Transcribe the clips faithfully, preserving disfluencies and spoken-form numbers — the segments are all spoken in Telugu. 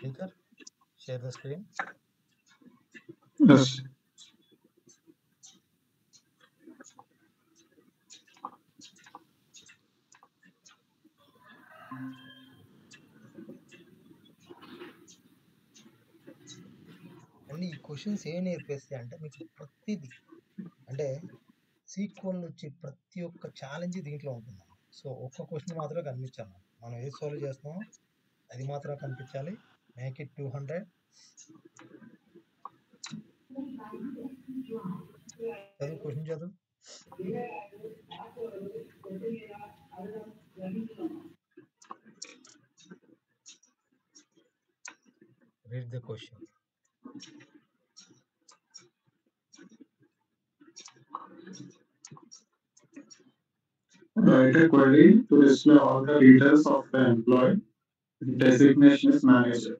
Speaker, share the screen. Yes. And ఈ క్వశ్చన్స్ ఏం నేర్పిస్తాయి అంటే మీకు ప్రతిదీ అంటే సీక్వెల్ వచ్చి ప్రతి ఒక్క ఛాలెంజ్ దీంట్లో ఉంటుంది. సో ఒక్క క్వశ్చన్ మాత్రమే కనిపించాలి. మనం ఏది సాల్వ్ చేస్తున్నామో అది మాత్రమే కనిపించాలి. Make it two hundred. చదువు క్వశ్చన్ చదువు. Read the question. Write a query to display all the details of the employee. Designation is manager.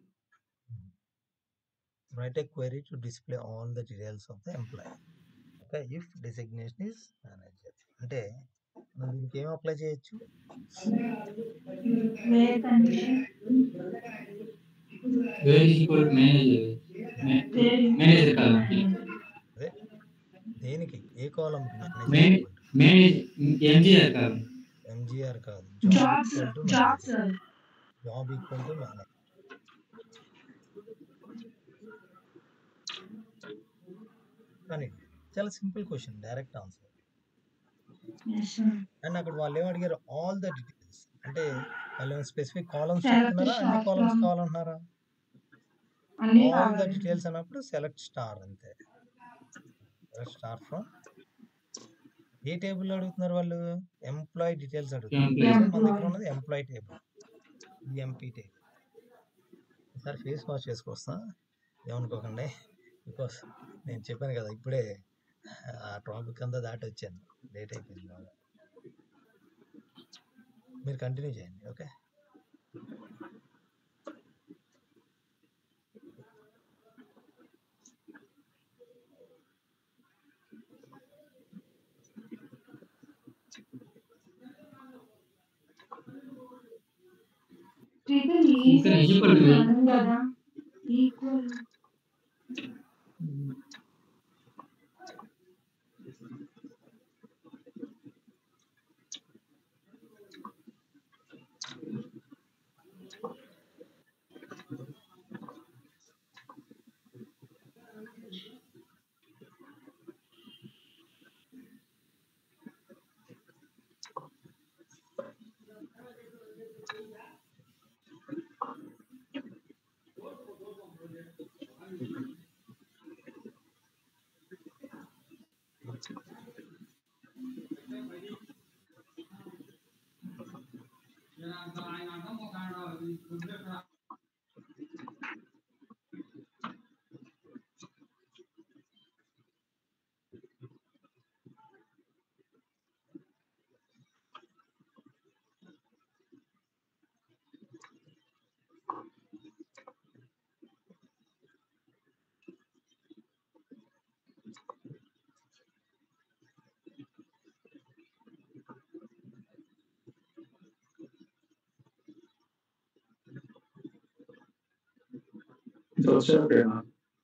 Write a query to display all the details of the employee. Okay, if designation is manager. అంటే మనం దీనికి ఏం అప్లై చేయొచ్చు? Where condition? Where is equal to manager. Ma- manager column. అదే దేనికి ఏ కాలం Man- manage M G R column. MGR కాదు. Job, sir. Equal to Job, sir. Job equal to manager. కానీ చాలా simple question, direct answer. Yes, sir. And అక్కడ వాళ్ళు ఏం అడిగారు? All the details. అంటే వాళ్ళు స్పెసిఫిక్ కాలమ్స్ Select చెప్తున్నారా, అన్ని star కాలమ్స్ from- కావాలంటున్నారా? అన్ని ఆల్ ద కావాలి. డీటెయిల్స్ అన్నప్పుడు సెలెక్ట్ స్టార్ అంతే. సెలెక్ట్ స్టార్ ఫ్రమ్ ఏ టేబుల్ అడుగుతున్నారు వాళ్ళు? ఎంప్లాయీ డీటెయిల్స్ అడుగుతున్నారు. Employee. సో మన దగ్గర ఉన్నది ఎంప్లాయీ టేబుల్, ఎంపీ టేబుల్. ఒకసారి ఫేస్ వాష్ చేసుకొస్తా, ఏమనుకోకండి. బికాస్ నేను చెప్పాను కదా ఇప్పుడే ఆ టాపిక్ అంతా దాటి వచ్చాను, లేట్ అయిపోయింది బాగా. మీరు కంటిన్యూ చేయండి. Okay, Triple E Equal- equal to- అనం కదా. Equal. ఇది వచ్చాకేనా?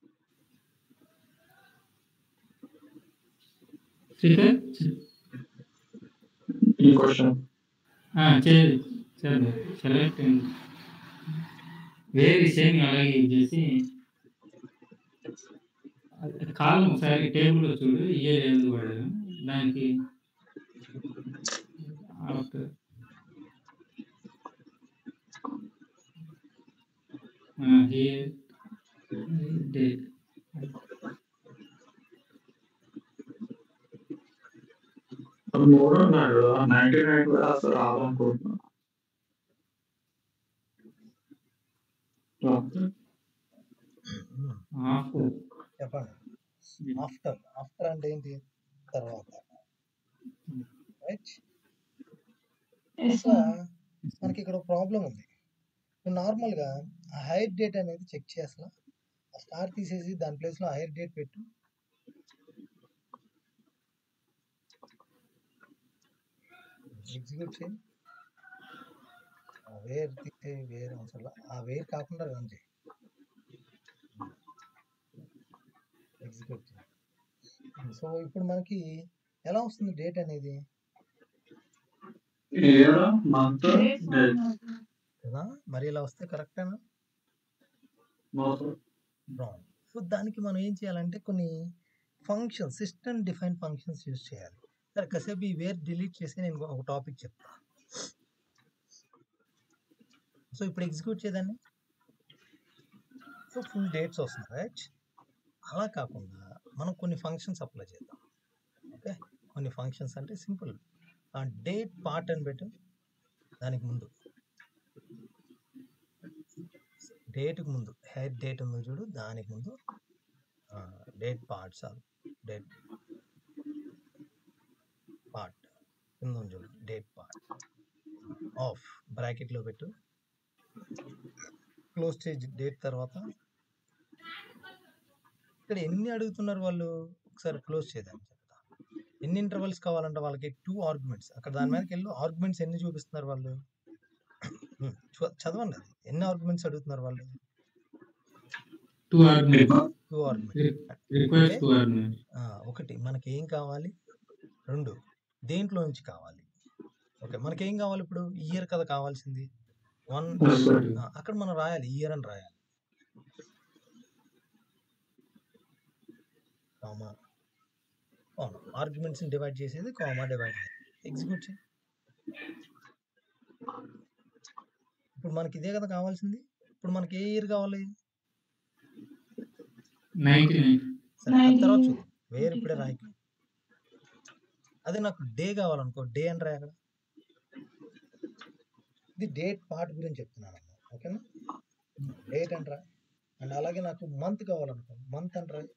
Speaker. ఈ క్వశ్చన్ Ah, చేయాలి చేద్దాం. సెలెక్ట్ వేరే సేమ్ అలాగే యూజ్ చేసి కాలం ఒకసారి టేబుల్లో చూడు, ఏ లేదు వాడాను దానికి ఆఫ్టర్ హియర్ డేట్ మూడు ఉన్నాడు కదా, నైన్టీ నైన్ కూడా అసలు రావాలనుకుంటున్నా. ఆఫ్టర్ చెప్పండి. ఆఫ్టర్ ఆఫ్టర్ అంటే ఏంటి? తర్వాత. రైట్. Yes, so sir. మనకి ఇక్కడ ప్రాబ్లం ఉంది. నార్మల్గా ఆ హైర్ డేట్ అనేది చెక్ చేస్తా, ఆ స్టార్ తీసేసి దాని ప్లేస్లో హైర్ డేట్ పెట్టు. ఎగ్జిక్యూట్ చేయి. వేర్ తీసే వేర్ అవసరం, ఆ వేర్ కాకుండా రన్ చేయి. ఎగ్జిక్యూట్ చేయాలి. సో ఇప్పుడు మనకి ఎలా వస్తుంది డేట్ అనేది ఇయర్ మంత్ డేట్ డేట్ మాత్రం కదా, మరి ఇలా వస్తే కరెక్టేనా? రాంగ్. సో దానికి మనం ఏం చేయాలంటే కొన్ని functions, system define functions use చేయాలి. సరే కాసేపు ఈ వేర్ డిలీట్ చేసి నేను ఒక టాపిక్ చెప్తా. సో ఇప్పుడు ఎగ్జిక్యూట్ చేద్దాన్ని. సో ఫుల్ డేట్స్ వస్తుంది రైట్. అలా కాకుండా మనం కొన్ని ఫంక్షన్స్ అప్లై చేద్దాం. ఓకే, కొన్ని ఫంక్షన్స్ అంటే సింపుల్. డేట్ పార్ట్ అని పెట్టు, దానికి ముందు డేట్కి ముందు హెడ్ డేట్ ఉంది చూడు, దానికి ముందు డేట్ పార్ట్స్ డేట్ పార్ట్ కింద ఉంది చూడు, డేట్ పార్ట్ ఆఫ్ బ్రాకెట్లో పెట్టు, క్లోజ్ చేసి డేట్ తర్వాత ఇక్కడ ఎన్ని అడుగుతున్నారు వాళ్ళు ఒకసారి క్లోజ్ చేద్దాం చెప్తా. ఎన్ని ఇంటర్వెల్స్ కావాలంటే వాళ్ళకి టూ ఆర్గ్యుమెంట్స్, అక్కడ దాని మీదకి వెళ్ళి ఆర్గ్యుమెంట్స్ ఎన్ని చూపిస్తున్నారు వాళ్ళు చ- చదవండి. అది ఎన్ని ఆర్గ్యుమెంట్స్ అడుగుతున్నారు వాళ్ళు? Two arguments two arguments. Request అంటే టూ ఆర్గ్యుమెంట్స్. ఆ, ఒకటి మనకి ఏం కావాలి, రెండు దేంట్లో నుంచి కావాలి. ఓకే, మనకి ఏం కావాలి ఇప్పుడు? ఇయర్ కదా కావాల్సింది. వన్ అక్కడ మనం రాయాలి, ఇయర్ అని రాయాలి. కామా అవును, ఆర్గ్యుమెంట్స్ డివైడ్ చేసేది కామా డివైడ్ చేయాలి. ఎగ్జిక్యూట్ చేయి. ఇప్పుడు మనకి ఇదే కదా కావాల్సింది. ఇప్పుడు మనకి ఏ ఇయర్ కావాలి? Ninety nine. సరే అది తర్వాత చూద్దాం, వేరు ఇప్పుడే రాయకు. అదే నాకు డే కావాలనుకో, డే అని రాయి అక్కడ. ఇది డేట్ పార్ట్ గురించి చెప్తున్నాను అన్న, ఓకేనా? డేట్ అని రా. అండ్ అలాగే నాకు మంత్ కావాలనుకో, మంత్ అని రాయి.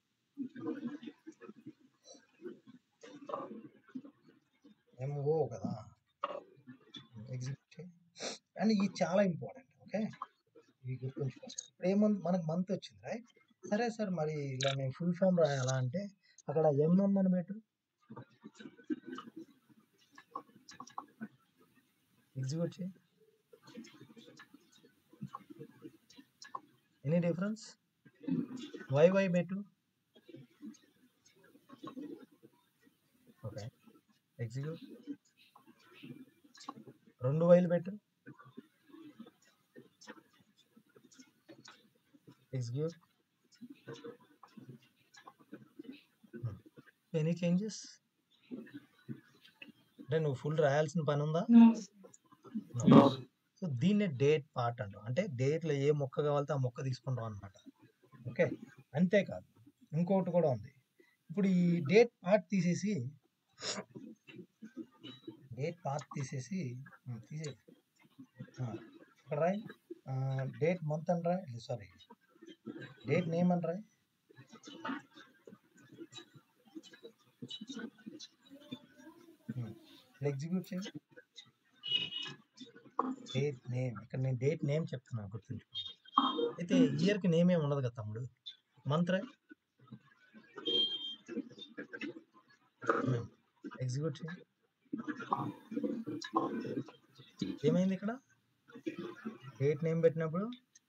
ఎంఓ కదా, ఎగ్జిక్యూట్ చేయి. అండ్ ఇది చాలా ఇంపార్టెంట్. ఓకే, ఇవి గుర్తుంచుకో. ఇప్పుడు ఏమంది మనకు మంత్ వచ్చింది రైట్. సరే సార్, మరి ఇలా నేను ఫుల్ ఫామ్ రాయాలా అంటే అక్కడ ఎంఎం అని పెట్టు, ఎగ్జిక్యూట్ చేయి. Any difference? వై వై పెట్టు, ఓకే ఎగ్జిక్యూట్. రెండు వైలు పెట్టు, ఎగ్జిక్యూట్. Any changes? అంటే నువ్వు ఫుల్ రాయాల్సిన పని ఉందా? నో సో దీన్నే డేట్ పార్ట్ అంటాం. అంటే డేట్లో ఏ మొక్క కావాలితే ఆ మొక్క తీసుకుంటాం అనమాట. ఓకే, అంతేకాదు ఇంకోటి కూడా ఉంది. ఇప్పుడు ఈ డేట్ పార్ట్ తీసేసి డేట్ పార్ట్ తీసేసి ఉమ్, తీసేసి ఆ, ఇక్కడ రాయి డేట్ మంత్ అని రాయి, సారీ డేట్ నేమ్ అని రాయి. ఎగ్జిక్యూట్ చేయి. డేట్ నేమ్, ఇక్కడ నేను డేట్ నేమ్ చెప్తున్నాను గుర్తుంచుకో. అయితే ఇయర్కి నేమ్ ఏమి ఉండదు కదా తమ్ముడు, మంత్ రాయి. ఎగ్జిక్యూట్ చేయి. ఏమైంది ఇక్కడ? డేట్ నేమ్ పెట్టినప్పుడు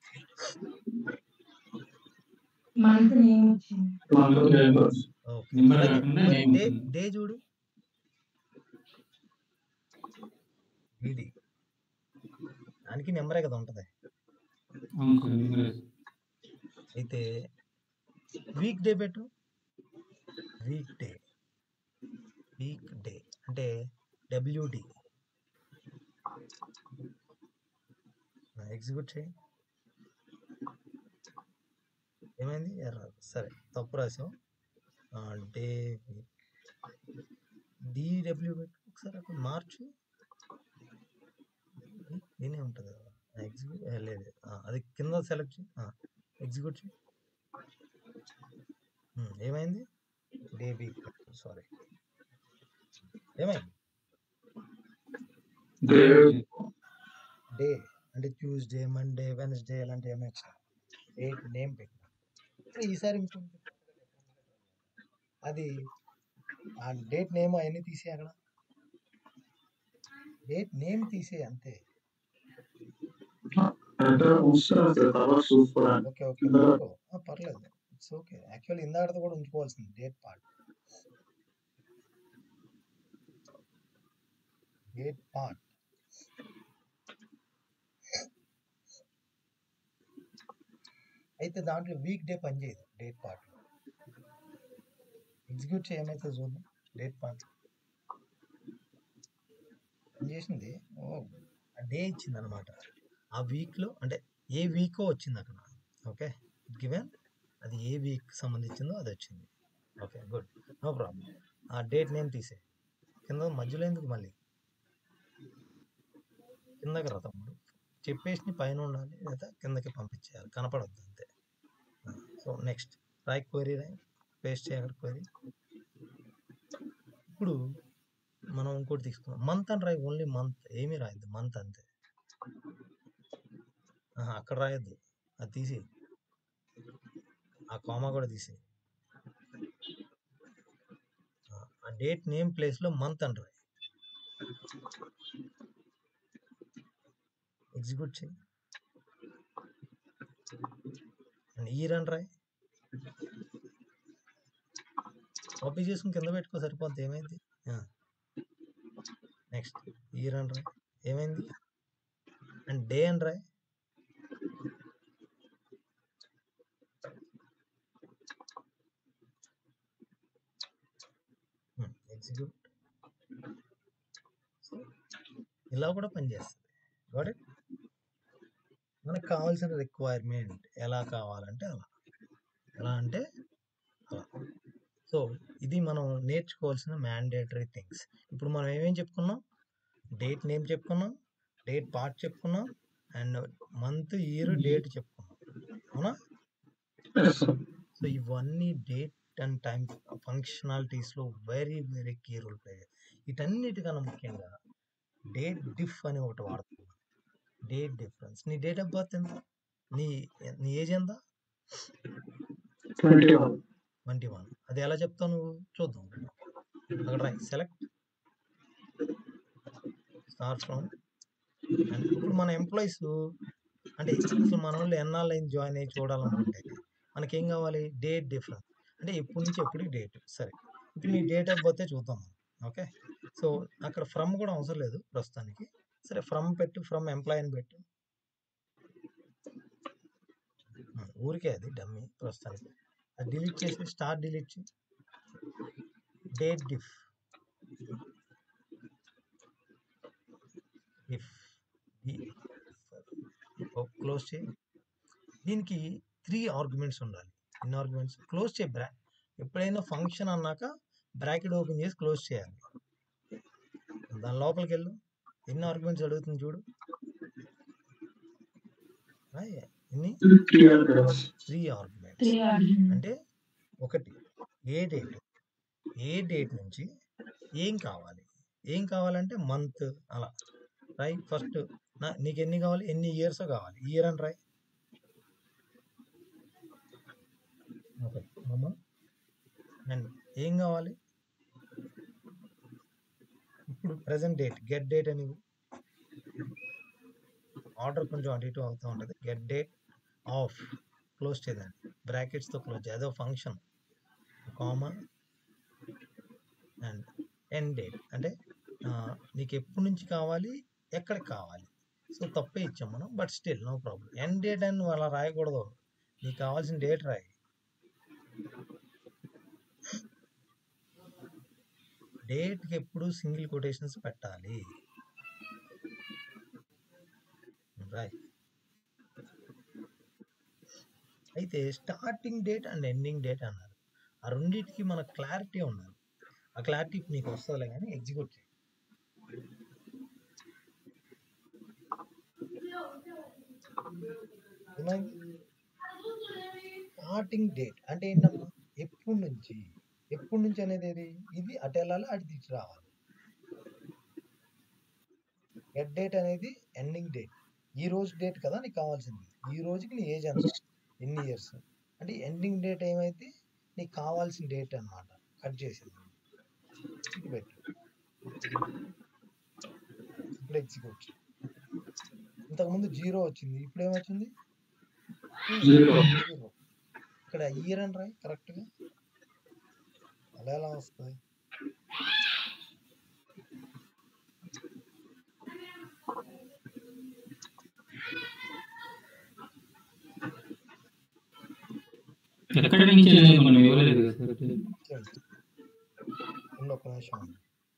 మంత్ నేమ్ వచ్చింది. ఓకే, నెంబర్ అలాగే కాకుండా మరి నేమ్ డే ఉంటుంది. డే చూడు, ఇది దానికి నెంబరే కదా ఉంటుంది. అవును సార్, నెంబర్. అయితే వీక్ డే పెట్టు, వీక్ డే వీక్ డే అంటే డబ్ల్యూడి. ఎగ్జిక్యూట్ చేయి. ఏమైంది? ఎర్రర్. సరే తప్పు రాసావు. డే డిడబ్ల్యూ పెట్టు ఒకసారి, అక్కడ మార్చు. దీనే ఉంటుంది కదా, ఎగ్జిక్యూట్ లేదు, ఆ, అది కింద సెలెక్ట్ చేయి, ఎగ్జిక్యూట్ చేయి. ఉమ్, ఏమైంది? డే వీక్, సారీ ఏమైంది? డే అంటే ట్యూస్డే, మండే, వెన్స్డే ఇలాంటి ఏమైనా వచ్చినాయి. డేట్ నేమ్ పెట్టినా. ఇప్పుడు ఈసారి ఇంకొంచెం అది ఆ డేట్ నేమ్ అవన్నీ తీసే, అక్కడ డేట్ నేమ్ తీసే అంతే. అంటే ఉంచుతారు సార్ తర్వాత చూసుకోవడానికి. ఓకే ఓకే పెట్టుకో, ఆ, పర్లేదు, ఇట్స్ ఓకే. యాక్చువల్లీ ఇందాకతో కూడా ఉంచుకోవాల్సింది డేట్ పార్ట్. డేట్ పార్ట్ అయితే దాంట్లో వీక్ డే పనిచేయదు డేట్ పార్ట్. ఎగ్జిక్యూట్ చేయమైతే చూద్దాం. డేట్ పార్ట్ పనిచేసింది. ఓ డే ఇచ్చింది అనమాట. ఆ వీక్లో అంటే ఏ వీకో వచ్చింది అక్కడ. ఓకే గివెన్ అది ఏ వీక్ సంబంధించిందో అది వచ్చింది. Okay good, no problem. ఆ డేట్ నేమ్ తీసే కింద మధ్యలో ఎందుకు మళ్ళీ కిందకి రా తమ్ముడు. చెప్పేసి పైన ఉండాలి లేదా కిందకి పంపించేయాలి, కనపడద్దు అంతే. సో నెక్స్ట్ రాయ్ క్వరీ రాయ్, పేస్ట్ చేయాలి క్వరీ. ఇప్పుడు మనం ఇంకోటి తీసుకుందాం. మంత్ అని రాయి, ఓన్లీ మంత్, ఏమీ రాయద్దు, మంత్ అంతే. ఆహా, అక్కడ రాయద్దు, అది తీసి ఆ కామా కూడా తీసి ఆ డేట్ నేమ్ ప్లేస్లో మంత్ అని రాయి. ఎగ్జిక్యూట్ చేయి అండ్ ఇయర్ అని రాయి. కాపీ చేసుకుని కింద పెట్టుకో సరిపోద్ది. ఏమైంది? నెక్స్ట్ ఇయర్ అని రాయి. ఏమైంది? అండ్ డే అని రాయి. ఎగ్జిక్యూట్. ఇలా కూడా పనిచేస్తుంది. Got it? మనకు కావాల్సిన రిక్వైర్మెంట్ ఎలా కావాలంటే అలా, ఎలా అంటే అలా. సో ఇది మనం నేర్చుకోవాల్సిన మ్యాండేటరీ థింగ్స్. ఇప్పుడు మనం ఏమేం చెప్పుకున్నాం? డేట్ నేమ్ చెప్పుకున్నాం, డేట్ పార్ట్ చెప్పుకున్నాం, అండ్ మంత్ ఇయర్ డేట్ చెప్పుకున్నాం, అవునా? సో ఇవన్నీ డేట్ అండ్ టైం ఫంక్షనాలిటీస్లో very very key role play. వీటన్నిటికన్నా ముఖ్యంగా డేట్ డిఫ్ అని ఒకటి వాడుతున్నాం. Date difference. నీ డేట్ ఆఫ్ బర్త్ ఎంత? నీ నీ ఏజ్ ఎంత? Twenty one. Twenty one. అది ఎలా చెప్తావు నువ్వు? చూద్దాం. అక్కడ రాయి సెలెక్ట్ స్టార్ ఫ్రమ్. అండ్ ఇప్పుడు మన ఎంప్లాయీస్ అంటే అసలు మన వాళ్ళు ఎన్నాళ్ళు అయింది జాయిన్ అయ్యి చూడాలనుకుంటే మనకేం కావాలి? Date difference. అంటే ఎప్పటి నుంచి ఎప్పటికి డేట్. సరే, ఇప్పుడు నీ డేట్ ఆఫ్ బర్త్ చూద్దాం. ఓకే, సో అక్కడ ఫ్రమ్ కూడా అవసరం లేదు ప్రస్తుతానికి. సరే, ఫ్రమ్ పెట్టు, ఫ్రమ్ ఎంప్లాయ్ అని పెట్టు. ఊరికే అది డమ్మీ ప్రస్తుతానికి. అది డిలీట్ చేసి స్టార్ డిలీట్ చేయి. డేట్ డిఫ్ ఇఫ్ క్లోజ్ చేయి. దీనికి త్రీ ఆర్గ్యుమెంట్స్ ఉండాలి. ఎన్ని ఆర్గ్యుమెంట్స్? క్లోజ్ చేయి. బ్రా ఎప్పుడైనా ఫంక్షన్ అన్నాక బ్రాకెట్ ఓపెన్ చేసి క్లోజ్ చేయాలి. దాని లోపలికి వెళ్ళు. ఎన్ని ఆర్గ్యుమెంట్స్ అడుగుతుంది చూడు. ఎన్ని? Three arguments. అంటే ఒకటి ఏ డేట్, ఏ డేట్ నుంచి ఏం కావాలి, ఏం కావాలంటే మంత్ అలా రాయి. ఫస్ట్ నా నీకు ఎన్ని కావాలి, ఎన్ని ఇయర్స్ కావాలి, ఇయర్ అని రాయి. ఓకే అమ్మా. అండ్ ఏం కావాలి ఇప్పుడు? ప్రజెంట్ డేట్, గెట్ డేట్ అని ఆర్డర్ కొంచెం అటు ఇటు అవుతూ ఉంటుంది. గెట్ డేట్ ఆఫ్ క్లోజ్ చేయండి, బ్రాకెట్స్తో క్లోజ్ చేయాలి. అదో function. Comma and end date అంటే నీకు ఎప్పటి నుంచి కావాలి, ఎక్కడికి కావాలి. సో తప్పే ఇచ్చాం మనం, but still no problem. End date అని అలా రాయకూడదు. నీకు కావాల్సిన డేట్ రాయి. డేట్కి ఎప్పుడు సింగిల్ కొటేషన్స్ పెట్టాలి. రాయ్. అయితే starting date and ending date అన్నారు. ఆ రెండింటికి మన క్లారిటీ ఉండాలి. ఆ క్లారిటీ నీకు వస్తుందిలే కానీ ఎగ్జిక్యూట్ చేయి. స్టార్టింగ్ డేట్ అంటే ఏంటమ్మా? ఎప్పటి నుంచి, ఎప్పటి నుంచి అనేది ఏది? ఇది అటు వెళ్ళాలి, అటు తీసి రావాలి. గెట్ డేట్ అనేది ఎండింగ్ డేట్. ఈ రోజు డేట్ కదా నీకు కావాల్సింది. ఈ రోజుకి నీ ఏజ్ ఎంత, ఎన్ని ఇయర్స్. అంటే ఎండింగ్ డేట్ ఏమైతే నీకు కావాల్సిన డేట్ అనమాట. కట్ చేసింది పెట్టు. ఇప్పుడు ఎగ్జిక్యూట్. ఇంతకుముందు జీరో వచ్చింది, ఇప్పుడు ఏమొచ్చింది? జీరో. ఇక్కడ ఇయర్ అని రాయి కరెక్ట్గా. అలా ఎలా వస్తుంది? ఎక్కడి నుంచి అనేది మనం ఇవ్వలేదు కదా సార్. చూడండి ఉండు, ఒక్క నిమిషం ఉండు.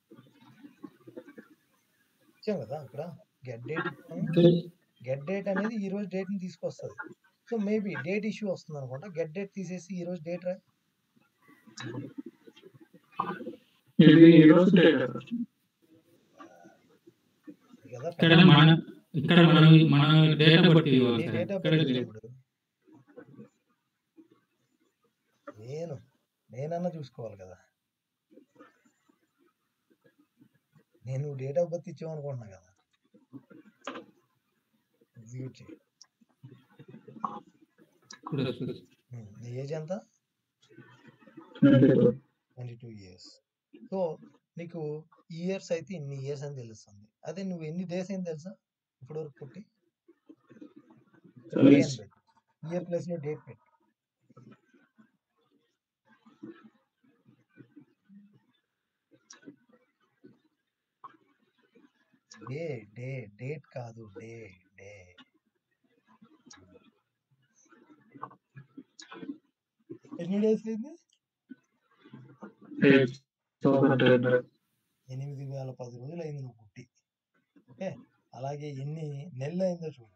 ఇచ్చాం కదా అక్కడ గెట్ డేట్ ఇచ్చాము. గెట్ డేట్ అనేది ఈ రోజు డేట్ని తీసుకొస్తుంది. సో మేబీ డేట్ ఇష్యూ వస్తుంది అనుకుంటా. గెట్ డేట్ తీసేసి ఈ రోజు డేట్ రా ఇది ఈ రోజు డేట్ కదా. ఇక్కడ మన ఇక్కడ మనం మన డేటా బట్టి ఇవ్వాలి నీ సార్. డేట్ ఆఫ్ ఇక్కడ బర్త్ లేదు. ఇప్పుడు నేను నేనన్నా చూసుకోవాలి కదా. నేను డేట్ ఆఫ్ బర్త్ ఇచ్చావు అనుకుంటున్నా కదా. ఎగ్జిక్యూట్ చేయి. ఇప్పుడు వస్తుంది. ఉమ్, నీ ఏజ్ ఎంత? Twenty two. Twenty two years. So నీకు ఇయర్స్ అయితే ఇన్ని ఇయర్స్ అని తెలుస్తుంది. అదే నువ్వు ఎన్ని డేస్ అని తెలుసా ఇప్పుడు వరకు పుట్టి? డే అని పెట్టు. ఇయర్ ప్లస్ లో డేట్ పెట్టు. డే డే డేట్ కాదు, డే డే. ఎన్ని డేస్ అయింది? Eight thousand ten. ఎనిమిది వేల పది రోజులు అయింది నువ్వు పుట్టి. ఓకే, అలాగే ఎన్ని నెలలు అయిందో చూడు.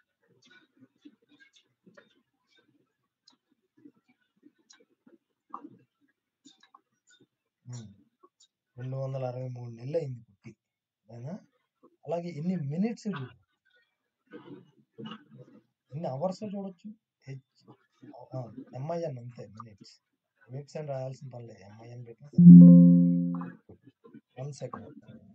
ఉమ్, రెండు వందల అరవై మూడు నెలలు అయింది పుట్టి. అవునా? అలాగే ఎన్ని మినిట్స్ చూడు, ఎన్ని అవర్స్ చూడొచ్చు. హెచ్ ఎంఐఎన్ అంతే, మినిట్స్. మినిట్స్ అని రాయాల్సిన పనిలే, ఎంఐఎన్ పెట్టిన వన్ సెకండ్.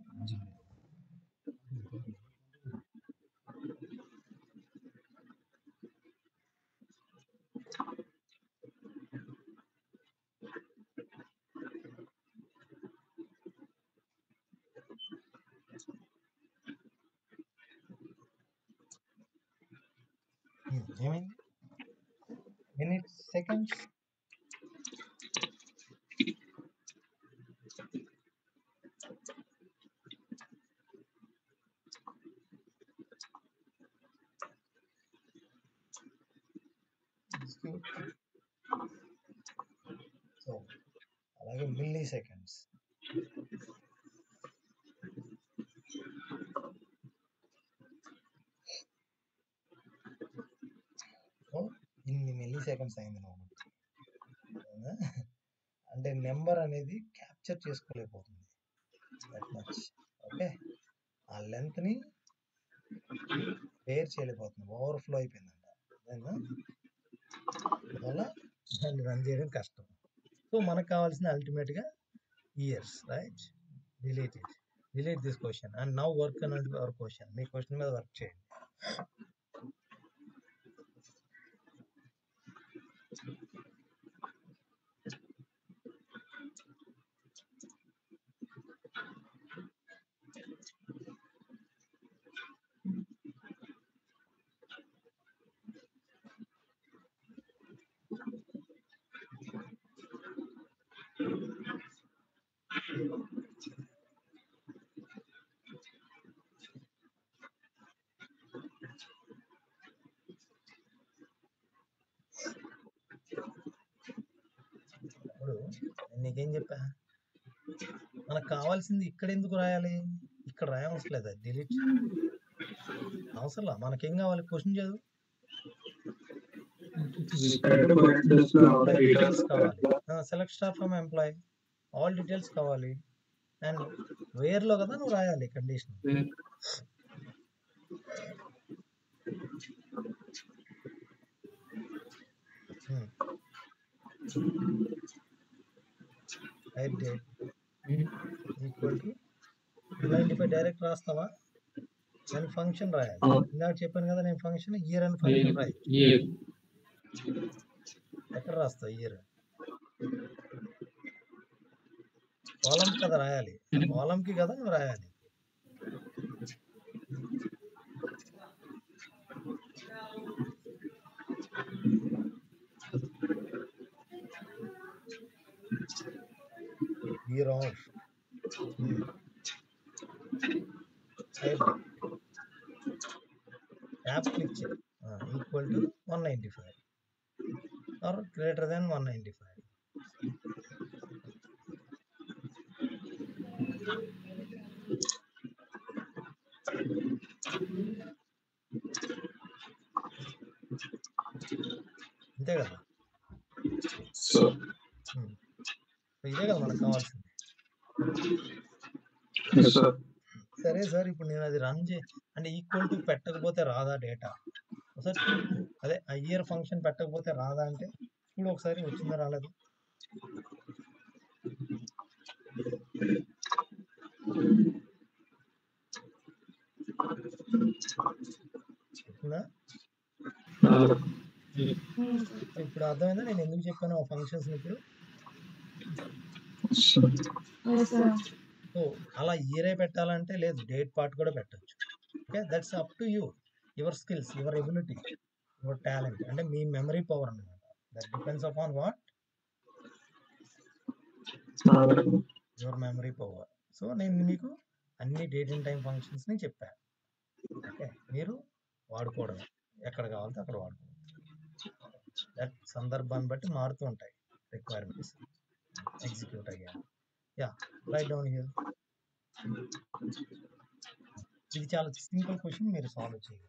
ఏమైంది? Minutes seconds. సో అలాగే మిల్లీ సెకండ్స్. సో ఇన్ని మిల్లీ సెకండ్స్ అయింది నువ్వు. అవునా? అంటే నెంబర్ అనేది క్యాప్చర్ చేసుకోలేకపోతుంది దట్ మచ్. ఓకే, ఆ లెంత్ ని వేర్ చేయలేకపోతుంది, ఓవర్ఫ్లో అయిపోయిందంట. అదేనా? అందువల్ల దాన్ని రన్ చేయడం కష్టం. సో మనకు కావాల్సిన అల్టిమేట్ గా years, right? Delete it, delete this question and now work on our question. మీ క్వశ్చన్ మీద వర్క్ చేయండి. ఇప్పుడు నేను నీకేం చెప్పా, మనకు కావాల్సింది ఇక్కడ ఎందుకు రాయాలి? ఇక్కడ రాయవసరం లేదా? డిలీట్ అవసరంలా. మనకేం కావాలి? క్వశ్చన్ చదువు. డీటెయిల్స్ కావాలి. Select star from employee, all details కావాలి. అండ్ వేర్ లో కదా నువ్వు రాయాలి condition. Right date equal to ఇలాంటిపై డైరెక్ట్ రాస్తావా? నేను ఫంక్షన్ రాయాలి. ఇందాక చెప్పాను కదా నేను ఫంక్షన్ ఇయర్ అని ఫంక్షన్ రాయి. ఎక్కడ రాస్తావు ఇయర్? కాలం కదా రాయాలి, కాలం కి కదా నువ్వు రాయాలి. ఆఫ్ ట్యాబ్ క్లిక్ చేయి equal to one ninety five or greater than one ninety five. అంతే కదా. Sir um. ఇదే కదా మనకు కావాల్సింది. సార్ సరే సార్ ఇప్పుడు నేను అది రన్ చే అంటే ఈక్వల్ టు పెట్టకపోతే రాదా డేటా ఒకసారి చూడు. అదే ఆ ఇయర్ ఫంక్షన్ పెట్టకపోతే రాదా అంటే చూడు ఒకసారి వచ్చిందా రాలేదు. వచ్చిందా? ఇప్పుడు అర్థమైందా నేను ఎందుకు చెప్పాను ఆ ఫంక్షన్స్ ఇప్పుడు. సో అలా ఇయరే పెట్టాలంటే లేదు, డేట్ పార్ట్ కూడా పెట్టచ్చు. Okay, that's up to you, your skills, your ability, your talent, అంటే మీ మెమరీ పవర్ అనమాట. That depends upon what your memory power. So నేను మీకు అన్ని డేట్ అండ్ టైం ఫంక్షన్స్ని చెప్పాను. ఓకే, మీరు వాడుకోవడమే, ఎక్కడ కావాలంటే అక్కడ వాడుకోవచ్చు. దట్ సందర్భాన్ని బట్టి మారుతూ ఉంటాయి రిక్వైర్మెంట్స్ ఎగ్జిక్యూట్ అయ్యా. Yeah, write down here. ఇది చాలా సింపుల్ క్వశ్చన్, మీరు సాల్వ్ చేయాలి.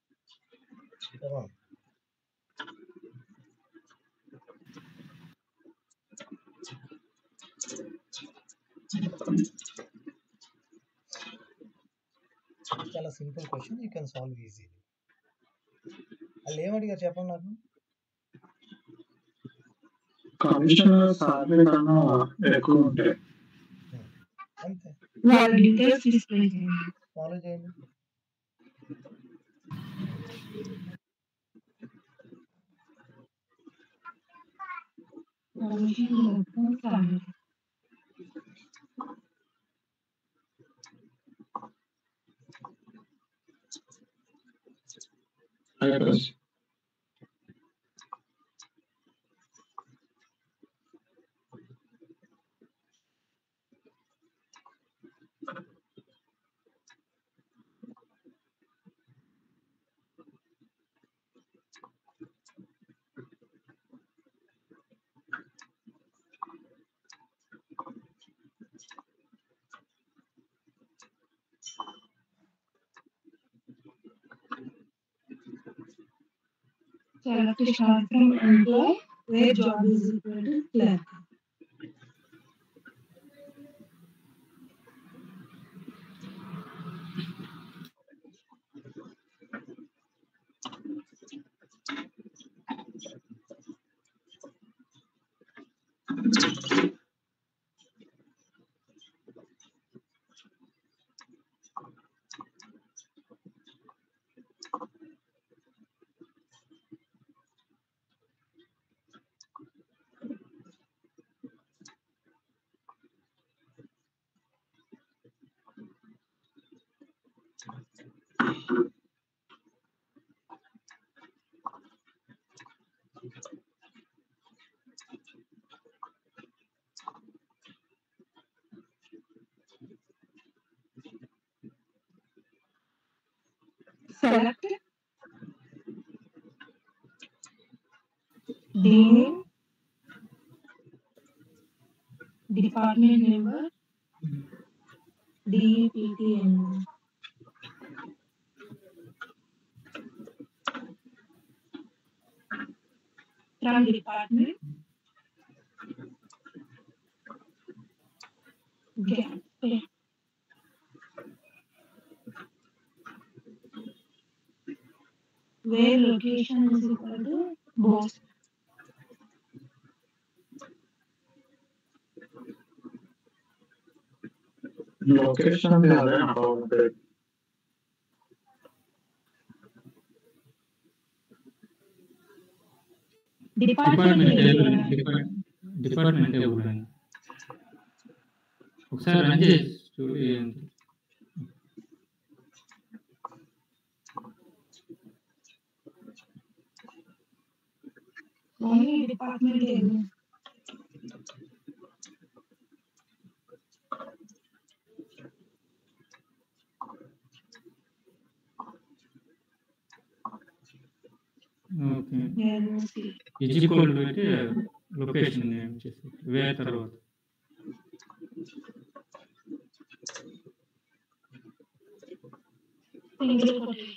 చాలా simple question, you can solve easily. వాళ్ళు ఏమడిగారు చెప్పండి నాకు. కమిషన్ సాలరీ కన్నా ఎక్కువ ఉంటాయి. అంతే, వాళ్ళ డీటెయిల్స్ డిస్ప్లే చేయండి. ఫాలో చేయండి. పర్మిషన్ మొత్తం సాలరీ. అయిపోయింది. Select start from employee where job is equal to clerk. Select name, department number, D E P T N. From department, get pay. Where location is equal to boss. Location అది అదే బాగుంటుంది. Department department table area. Depart department table అని ఒకసారి రన్ చేసి చూడు ఏంటి. Only department area. ఓకే. ఎల్సి. ఈజ్ ఈక్వల్ టు పెట్టి లొకేషన్ నేమ్ వచ్చేసి వేర్ తర్వాత. Single quotation.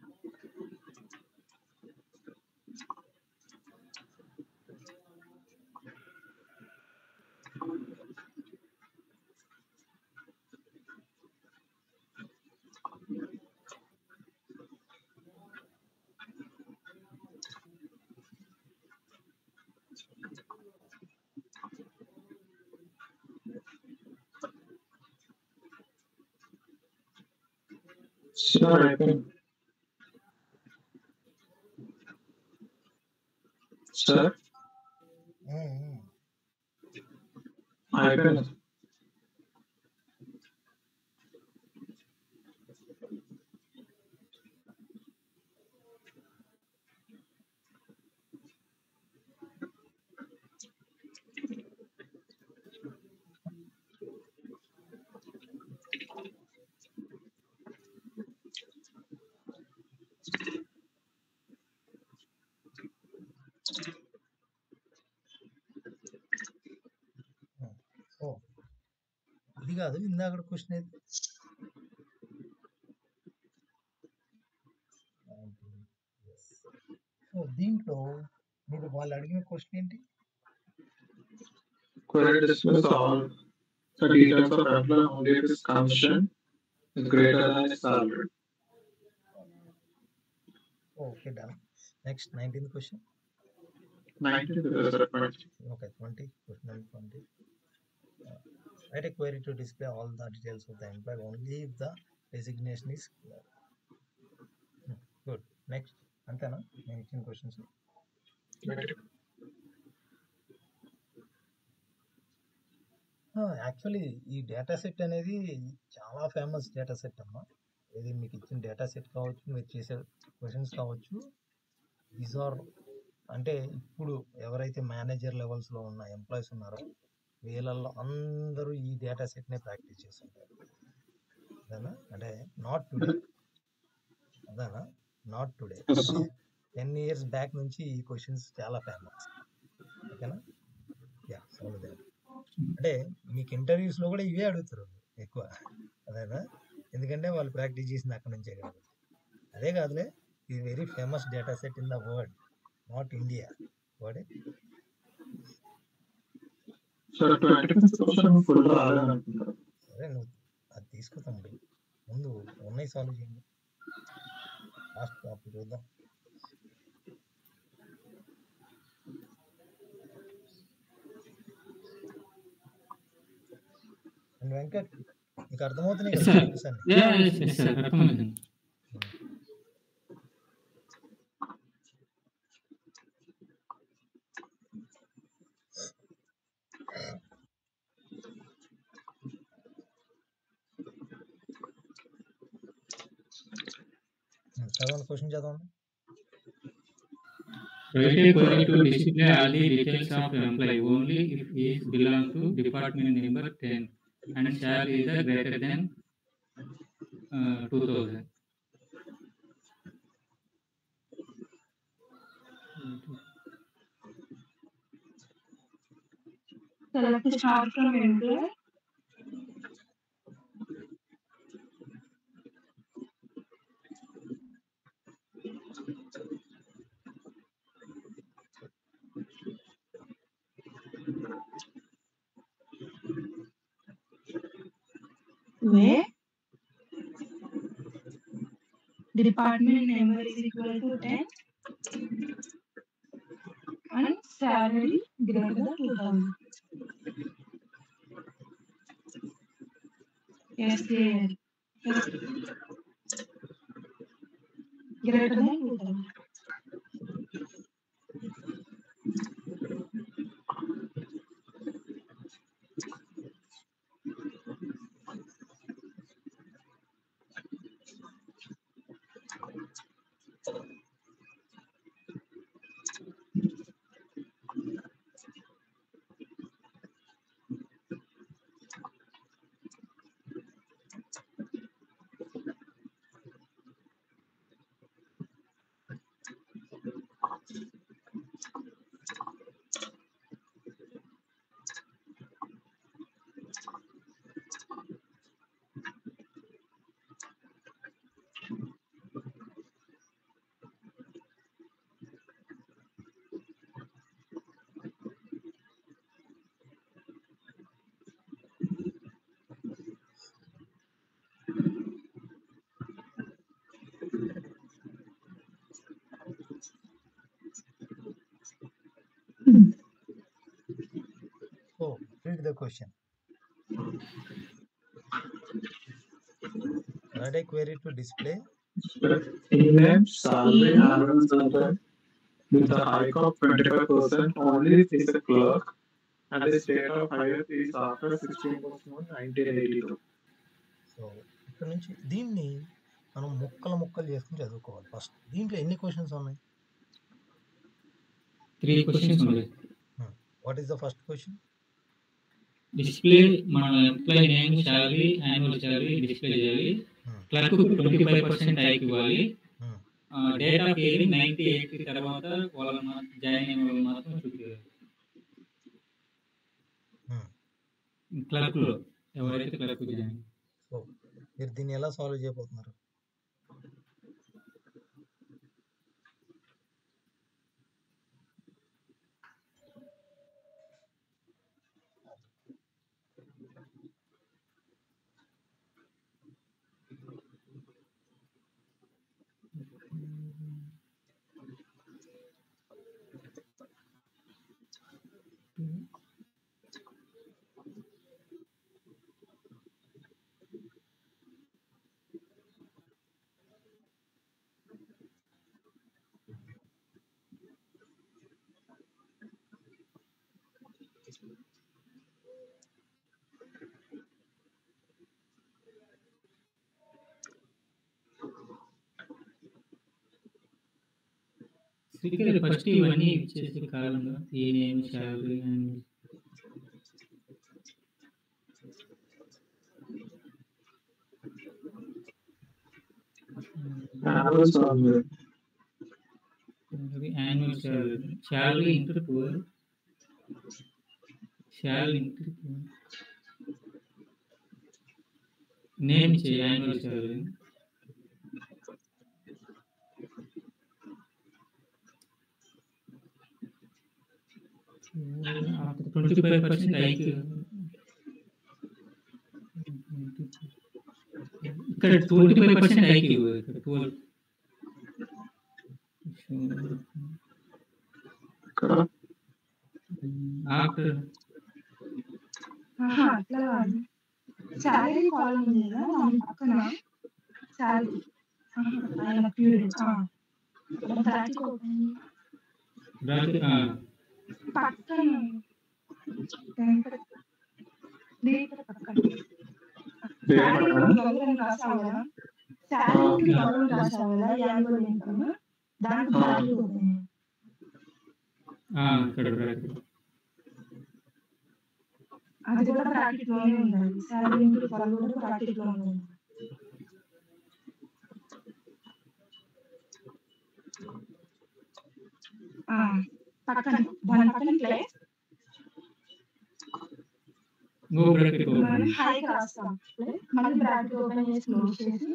Sure, I can. Sir, um, um. I can. ఓ ఇది కాదు ఇందాక క్వశ్చన్ అయితే సో దీంట్లో మీరు వాళ్ళు అడిగిన క్వశ్చన్ ఏంటి? Query displays all the details of employee only if his commission is greater than his salary. Okay done. Next nineteenth question. nineteen is a point. Okay, twenty. Question number twenty. Uh, write a query to display all the details of the employee only if the designation is clear. Hmm, good. Next. అంతేనా నేను ఇచ్చిన క్వశ్చన్స్? యాక్చువల్లీ ఈ డేటా సెట్ అనేది చాలా ఫేమస్ డేటా సెట్ అమ్మా. ఇది మీకు ఇచ్చిన డేటా సెట్ కావచ్చు, మీరు చేసే క్వశ్చన్స్ కావచ్చు. దీస్ ఆర్ అంటే ఇప్పుడు ఎవరైతే మేనేజర్ లెవెల్స్లో ఉన్న ఎంప్లాయీస్ ఉన్నారో వీళ్ళల్లో అందరూ ఈ డేటా సెట్నే ప్రాక్టీస్ చేస్తుంటారు. అదేనా? అంటే నాట్ టుడే, అదేనా? Not today, ten years back నుంచి ఈ క్వశ్చన్స్ చాలా ఫేమస్. ఓకేనా? యా అవును. అంటే మీకు ఇంటర్వ్యూస్లో కూడా ఇవే అడుగుతారు ఎక్కువ, అదేనా? ఎందుకంటే వాళ్ళు ప్రాక్టీస్ చేసింది అక్కడ నుంచే కాబట్టి. అదే కాదులే, ఇది very famous data set in the world, not India. వాడే Sir, twenty-fifth question full రాలేదనుకుంటారు. సరే నువ్వు అది తీసుకుంటాము. ముందు ఉన్నాయి సాల్వ్ చేయండి. లాస్ట్ అప్పుడు చూద్దాం. అండ్ వెంకట్ నీకు అర్థమవుతున్నాయి Yes, కదా sir. questions అన్ని? Yeah, yes, yes, sir. అర్థమైంది. ఉమ్, చదవండి, క్వశ్చన్ చదవండి. Write a query to display all the details of employee only if he belong to department number ten and salary is the greater than uh, two thousand. Select star from employee. Where department number is equal to ten and salary greater than two thousand. Yes, yes. Greater than two thousand. the question. Write a query to display. In-name salary annual salary with the hike of twenty-five percent only is a clerk and the state of hire is after sixteen nineteen eighty-two. So ఇక్కడ నుంచి దీన్ని మనం ముక్కలు ముక్కలు చేసుకుని చదువుకోవాలి. ఫస్ట్ దీంట్లో ఎన్ని క్వశ్చన్స్ ఉన్నాయి? త్రీ క్వశ్చన్స్ ఉన్నాయి. What is the first question? Display మన employee name, salary, annual salary display చేయాలి. Clerk twenty five percent hike ఇవ్వాలి. Date of hiring ninety eight తర్వాత వాళ్ళ జాయిన్ అయిన వాళ్ళు మాత్రం చూపించాలి. క్లర్క్లో ఎవరైతే క్లర్క్ జాయిన్. సో మీరు దీన్ని ఎలా సాల్వ్ చేయబోతున్నారు? ఫస్ట్ ఇవన్నీ ఇచ్చేసి కాలంలో ఈ name, salary and Annual salary. annual salary, salary into twelve, salary into twelve. Name che annual salary. After twenty-five percent hike. ఇక్కడ ట్వంటీ ఫైవ్ పర్సెంట్ హైక్ ఇవ్వు. ఇక్కడ ట్వెల్వ్ ఆఫ్టర్ అట్లా కాదు. శాలరీ కాలం ఉంది కదా దాని పక్కన శాలరీ ఆయన పీరియడ్ బ్రాకెట్ ఓపెన్ బ్రాకెట్ పక్కన డేట్ పక్కన శాలరీ రాసావు కదా, శాలరీ రాసావు కదా, యాన్యువల్ ఇన్కమ్ దానికి బ్రాకెట్ ఓపెన్ ఇక్కడ బ్రాకెట్ అది కూడా బ్రాకెట్ లోనే ఉండాలి. శాలరీ ఇంటూ ట్వెల్వ్ కూడా బ్రాకెట్ లోనే ఉండాలి. పక్కన దాని పక్కన ప్లేస్ నో బ్రాకెట్ మనం హైక్ రాస్తాం. మళ్ళీ బ్రాకెట్ ఓపెన్ చేసి క్లోజ్ చేసి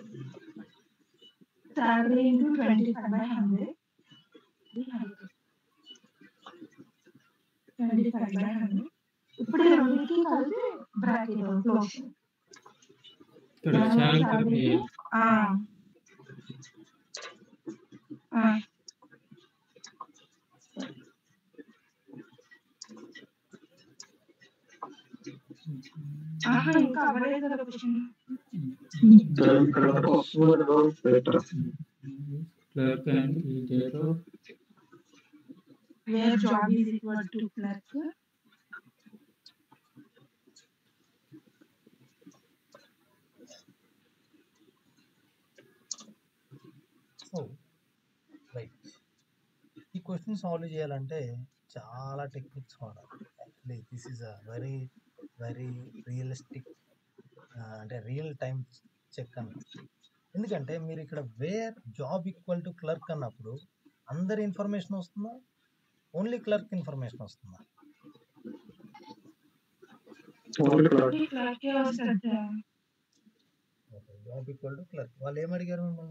salary into twenty five by hundred twenty five by hundred ఇప్పుడు రెండింటికి కలిపి బ్రాకెట్ క్లోజ్. ఇక్కడ శాలరీ ఆహా ఇంకా అవ్వలేదు కదా question. Clerk and date of where job is equal to clerk so right, ఈ క్వశ్చన్ సాల్వ్ చేయాలంటే చాలా టెక్నిక్స్ వాడాలి. Actually this is a very very realistic అంటే రియల్ టైం చెక్ అన్నమాట. ఎందుకంటే మీరు ఇక్కడ where job equal to clerk అన్నప్పుడు అందరి ఇన్ఫర్మేషన్ వస్తుందా, ఓన్లీ క్లర్క్ ఇన్ఫర్మేషన్ వస్తుందా? Job equal to clerk. వాళ్ళు ఏం అడిగారు మిమ్మల్ని?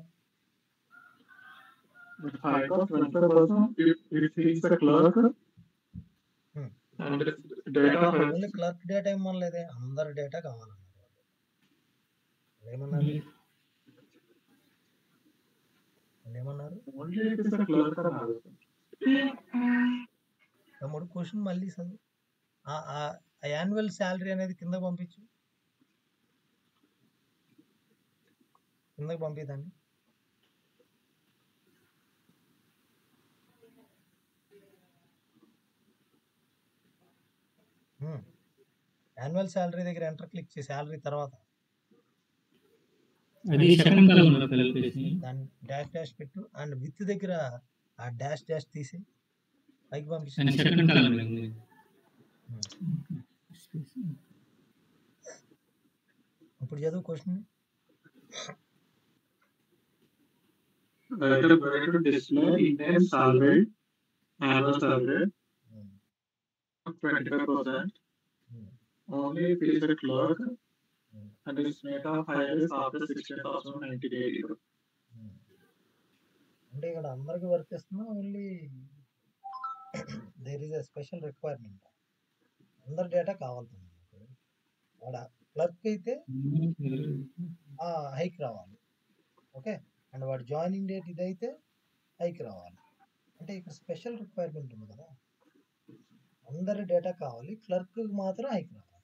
Hike of twenty-five percent if, if he is a clerk Hmm. and data only clerk data ఇవ్వలేదే, అందరి డేటా కావాలన్నారు. వాళ్ళు ఏమన్నారు వాళ్ళు ఏమన్నారు only if he is a clerk or తమ్ముడు క్వశ్చన్ మళ్ళీ చదువు. ఆ యాన్యువల్ శాలరీ అనేది కిందకి పంపించు, కిందకి పంపిద్దండి. యాన్యువల్ శాలరీ దగ్గర ఎంటర్ క్లిక్ చేసి శాలరీ తర్వాత అది సెకండ్ కాలంలో కలిపేసి దాన్ని డాష్ డాష్ పెట్టు అండ్ విత్ దగ్గర ఆ డాష్ డాష్ తీసి పైకి పంపించు. దాని సెకండ్ కాలంలో ఉంది. ఇప్పుడు చదువు question. Writer going to display in-name salary, annual salary, twenty-five percent. Only if he is a clerk and his rate of hire is after sixteen thousand ninety days. అంటే ఇక్కడ అందరికి వర్తిస్తున్నా only there is a special requirement. అందరి డేటా కావాలి. వాడ క్లర్క్ అయితే హైక్ రావాలి. ఓకే, అండ్ వాడి జాయినింగ్ డేట్ ఇదైతే హైక్ రావాలి. అంటే ఇక్కడ స్పెషల్ రిక్వైర్మెంట్ ఉంది కదా, అందరి డేటా కావాలి, క్లర్క్ మాత్రం హైక్ రావాలి.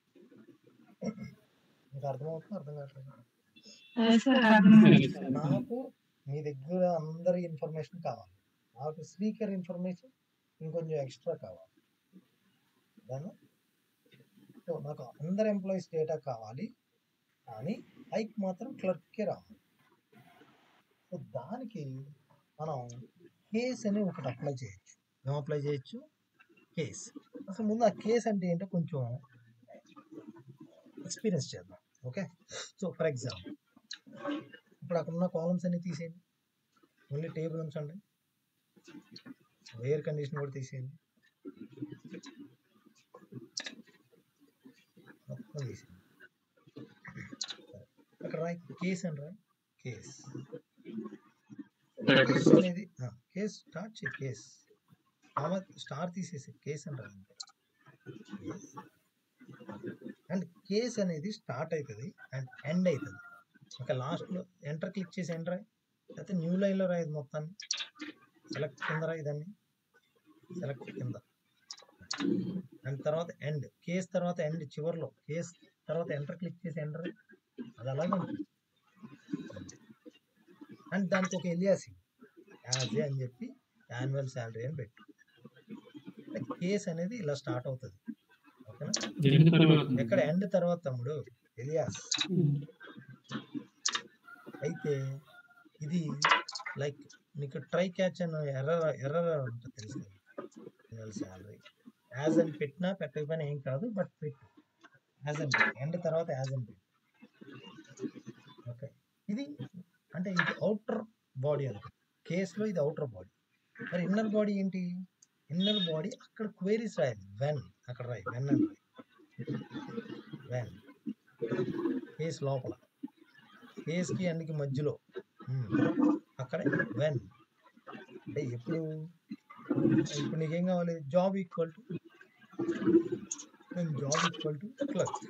మీకు అర్థమవుతుంది? అర్థం కావట్లేదు? నాకు మీ దగ్గర అందరి ఇన్ఫర్మేషన్ కావాలి, నాకు స్పీకర్ ఇన్ఫర్మేషన్ ఇంకొంచెం ఎక్స్ట్రా కావాలి. దాన్ని సో నాకు అందరు ఎంప్లాయీస్ డేటా కావాలి, కానీ హైక్ మాత్రం క్లర్క్కే రావాలి. సో దానికి మనం కేస్ అని ఒకటి అప్లై చేయొచ్చు. ఏం అప్లై చేయొచ్చు? కేస్. అసలు ముందు ఆ కేస్ అంటే ఏంటో కొంచెం ఎక్స్పీరియన్స్ చేద్దాం. ఓకే, సో ఫర్ ఎగ్జాంపుల్ ఇప్పుడు అక్కడ ఉన్న కాలమ్స్ అన్ని తీసేయండి, ఓన్లీ టేబుల్ ఉంచండి, ఎయిర్ కండిషన్ కూడా తీసేయండి, మొత్తం తీసేయండి. అక్కడ రాయి కేస్ అని రాయి, కేస్ కేస్ అనేది కేస్ స్టార్ట్ చేయి, కేస్ స్టార్ తీసేసి కేస్ అని రాయి. అండ్ కేస్ అనేది స్టార్ట్ అవుతుంది అండ్ ఎండ్ అవుతుంది. ఇంకా లాస్ట్లో ఎంటర్ క్లిక్ చేసి ఎంటర్ రాయి, లేకపోతే న్యూ లైన్లో రాయి మొత్తాన్ని, సెలెక్ట్ కింద రాయి, దాన్ని సెలెక్ట్ కింద, అండ్ తర్వాత ఎండ్. కేస్ తర్వాత ఎండ్ చివరిలో కేస్ తర్వాత ఎంటర్ క్లిక్ చేసి ఎంటర్, అది అలాగే ఉంటుంది. అండ్ దానికి ఒక ఎలియాసి యాజ్ ఏ అని చెప్పి యాన్యువల్ శాలరీ అని పెట్టు. కేస్ అనేది ఇలా స్టార్ట్ అవుతుంది. ఓకేనా? ఎక్కడ ఎండ్ తర్వాత తమ్ముడు ఎలియాస్. అయితే ఇది లైక్ నీకు ట్రై క్యాచ్ అని ఎర్రర్ ఎర్రర్ ఉంటుంది తెలుసు, యాన్యువల్ శాలరీ యాజ్ అని పెట్టినా పెట్టకపోయినా ఏం కాదు, బట్ పెట్టు యాజ్ అని పెట్టు, ఎండ్ తర్వాత యాజ్ అని పెట్టు. ఓకే, ఇది అంటే ఇది అవుటర్ బాడీ అనుకో, కేసులో ఇది అవుటర్ బాడీ. మరి ఇన్నర్ బాడీ ఏంటి? ఇన్నర్ బాడీ అక్కడ క్వేరీస్ రాయాలి, వెన్ అక్కడ రాయి, వెన్ అని రాయి, వెన్ కేస్ లోపల, కేస్కి ఎండ్కి మధ్యలో అక్కడ వెన్ అంటే ఎప్పుడు. ఇప్పుడు నీకేం కావాలి? Job equal to job equal to clerk.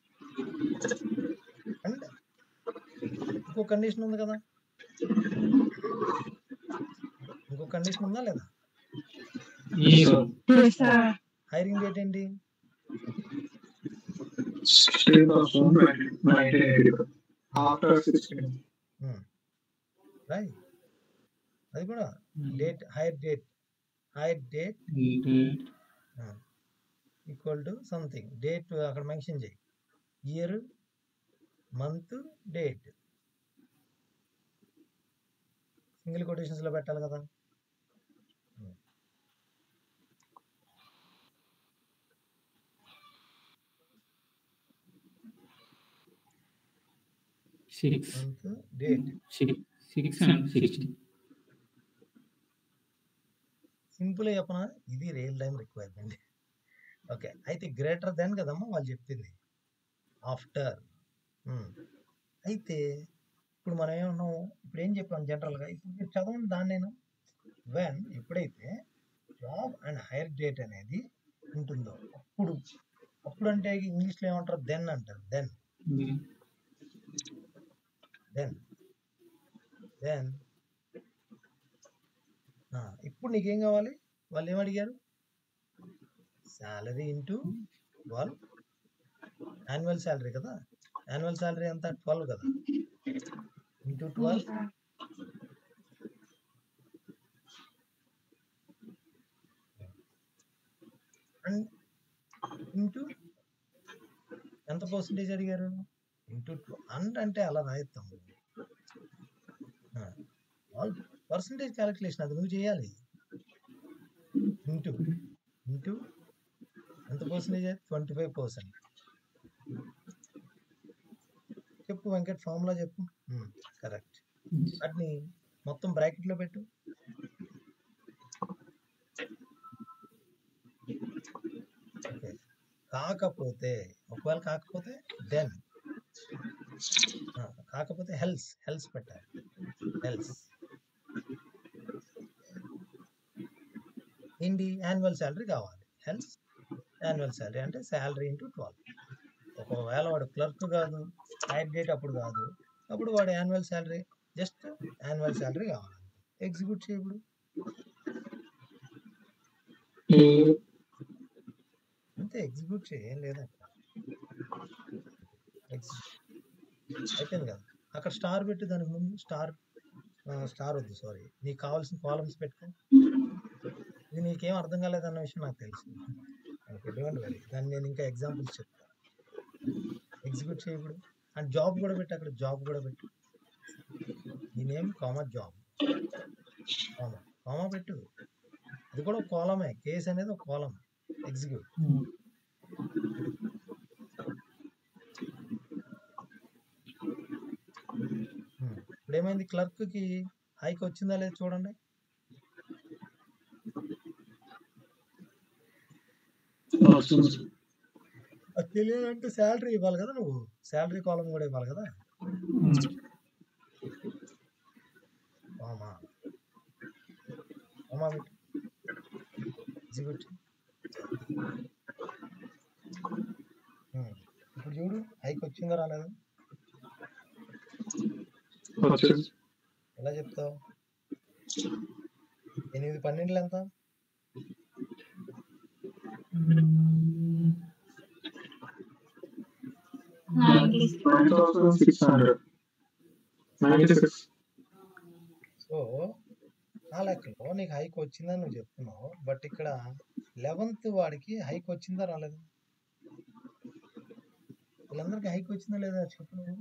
And ఇంకో కండిషన్ ఉంది కదా, ఇంకో కండిషన్ ఉందా లేదా? హైరింగ్ డేట్ ఏంటి? రైట్, అది కూడా date, hire date, hire date equal to something, date అక్కడ మెన్షన్ చేయి, year, month, date single quotations లో పెట్టాలి కదా. మంత్, డేట్, సింపుల్ చెప్పనా, ఇది రియల్ టైం రిక్వైర్మెంట్. ఓకే, అయితే గ్రేటర్ దెన్ కదమ్మా వాళ్ళు చెప్తుంది, ఆఫ్టర్. అయితే ఇప్పుడు మనం ఏమన్నాం, ఇప్పుడు ఏం చెప్పాం జనరల్గా, ఇప్పుడు మీరు చదవండి దాన్ని. నేను వెన్ ఎప్పుడైతే జాబ్ అండ్ హైర్ డేట్ అనేది ఉంటుందో అప్పుడు, అప్పుడు అంటే ఇంగ్లీష్లో ఏమంటారు? దెన్ అంటారు. దెన్ దెన్ దెన్ ఇప్పుడు నీకేం కావాలి? వాళ్ళు ఏమడిగారు? Salary into twelve annual salary కదా, యాన్యువల్ శాలరీ ఎంత ట్వెల్వ్ కదా, ఇంటూ ట్వెల్వ్ అండ్ ఇంటూ ఎంత పర్సంటేజ్ అడిగారు, ఇంటూ అండ్ అంటే అలా రాయిస్తాం, ఆల్ పర్సంటేజ్ క్యాలిక్యులేషన్ అది నువ్వు చేయాలి. ఇంటూ ఇంటూ ఎంత పర్సంటేజ్, ట్వంటీ ఫైవ్ పర్సెంట్. చెప్పు వెంకట్, ఫార్ములా చెప్పు. కరెక్ట్. వాటిని మొత్తం బ్రాకెట్లో పెట్టు. ఓకే, కాకపోతే ఒకవేళ కాకపోతే దెన్, కాకపోతే హెల్స్ హెల్స్ పెట్టాలి. హెల్స్ ఏంటి, యాన్యువల్ శాలరీ కావాలి. హెల్స్ యాన్యువల్ శాలరీ అంటే శాలరీ ఇంటూ ట్వెల్వ్. ఒకవేళ వాడు క్లర్క్ కాదు, హైర్ డేట్ అప్పుడు కాదు, అప్పుడు వాడు annual salary, just annual salary కావాలి. ఎగ్జిక్యూట్ చేయప్పుడు అంతే, ఎగ్జిక్యూట్ చేయ, ఏం లేదా అయిపోయింది కదా. అక్కడ స్టార్ పెట్టి దానికి ముందు స్టార్, స్టార్ వద్దు సారీ, నీకు కావాల్సిన కాలమ్స్ పెట్టుకో. ఇది నీకేం అర్థం కాలేదన్న విషయం నాకు తెలుసు, డోంట్ వరీ, దాన్ని నేను ఇంకా ఎగ్జాంపుల్స్ చెప్తాను. ఎగ్జిక్యూట్ చేయప్పుడు అండ్ జాబ్ కూడా పెట్టి, అక్కడ జాబ్ కూడా పెట్టు. ఈ name comma job, comma comma పెట్టు. ఇది కూడా ఒక కాలమే, కేస్ అనేది ఒక కాలం. ఎగ్జిక్యూట్. ఇప్పుడు ఏమైంది, క్లర్క్ కి హైక్ వచ్చిందా లేదు చూడండి. అది తెలియాలంటే శాలరీ ఇవ్వాలి కదా, నువ్వు శాలరీ కాలం కూడా ఇవ్వాలి కదా. కామా కామా పెట్టు, ఎగ్జిక్యూట్. ఇప్పుడు చూడు హైక్ వచ్చిందో రాలేదు, ఎలా చెప్తావు? ఎనిమిది పన్నెండులు ఎంత, సో ఆ లెక్కలో నీకు హైక్ వచ్చిందని నువ్వు చెప్తున్నావు, బట్ ఇక్కడ లెవెన్త్ వాడికి హైక్ వచ్చిందా రాలేదు? వీళ్ళందరికీ హైక్ వచ్చిందా లేదా చెప్పు నువ్వు,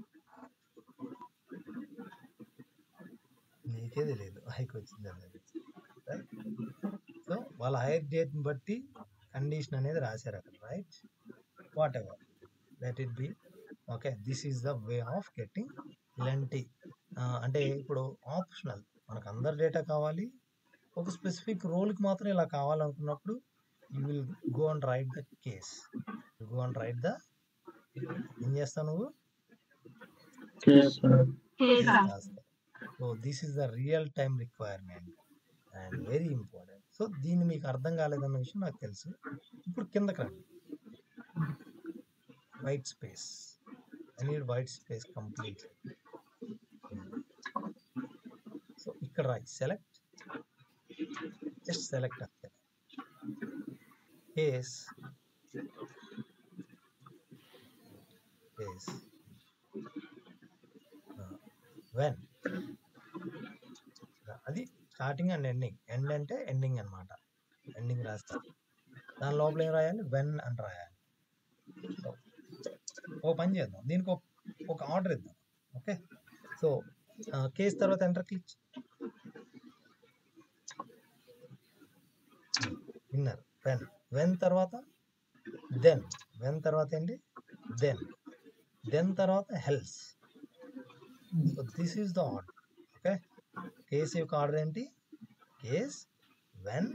నీకే తెలియదు హైక్ వచ్చిందా లేదు. సో వాళ్ళ హైర్ డేట్ని బట్టి కండిషన్ అనేది రాశారు అక్కడ, right? Whatever let it be. Okay, this is the way of getting ఇలాంటి, అంటే ఇప్పుడు ఆప్షనల్, మనకు అందరి డేటా కావాలి, ఒక స్పెసిఫిక్ రోల్కి మాత్రం ఇలా కావాలనుకున్నప్పుడు you will go and write the case, you go and write the, ఏం చేస్తావు నువ్వు, so this is the real time requirement and very important. సో దీన్ని మీకు అర్థం కాలేదన్న విషయం నాకు తెలుసు. ఇప్పుడు కిందకి రండి, white space, I need white space complete. So ఇక్కడ రాయి, సెలెక్ట్, జస్ట్ సెలెక్ట్ అంతే, కేస్ కేస్ వెన్, అది స్టార్టింగ్ అండ్ ఎండింగ్. ఎండ్ అంటే ఎండింగ్ అనమాట, ఎండింగ్ రాస్తా. దాని లోపల ఏం రాయాలి, వెన్ అని రాయాలి. సో ఓ పని చేద్దాం, దీనికి ఒక ఆర్డర్ ఇద్దాం. ఓకే, సో కేస్ తర్వాత enter click, winner when, when తర్వాత దెన్, వెన్ తర్వాత ఏంటి దెన్, దెన్ తర్వాత else. So this is the order. Okay, case యొక్క ఆర్డర్ ఏంటి, కేస్ వెన్,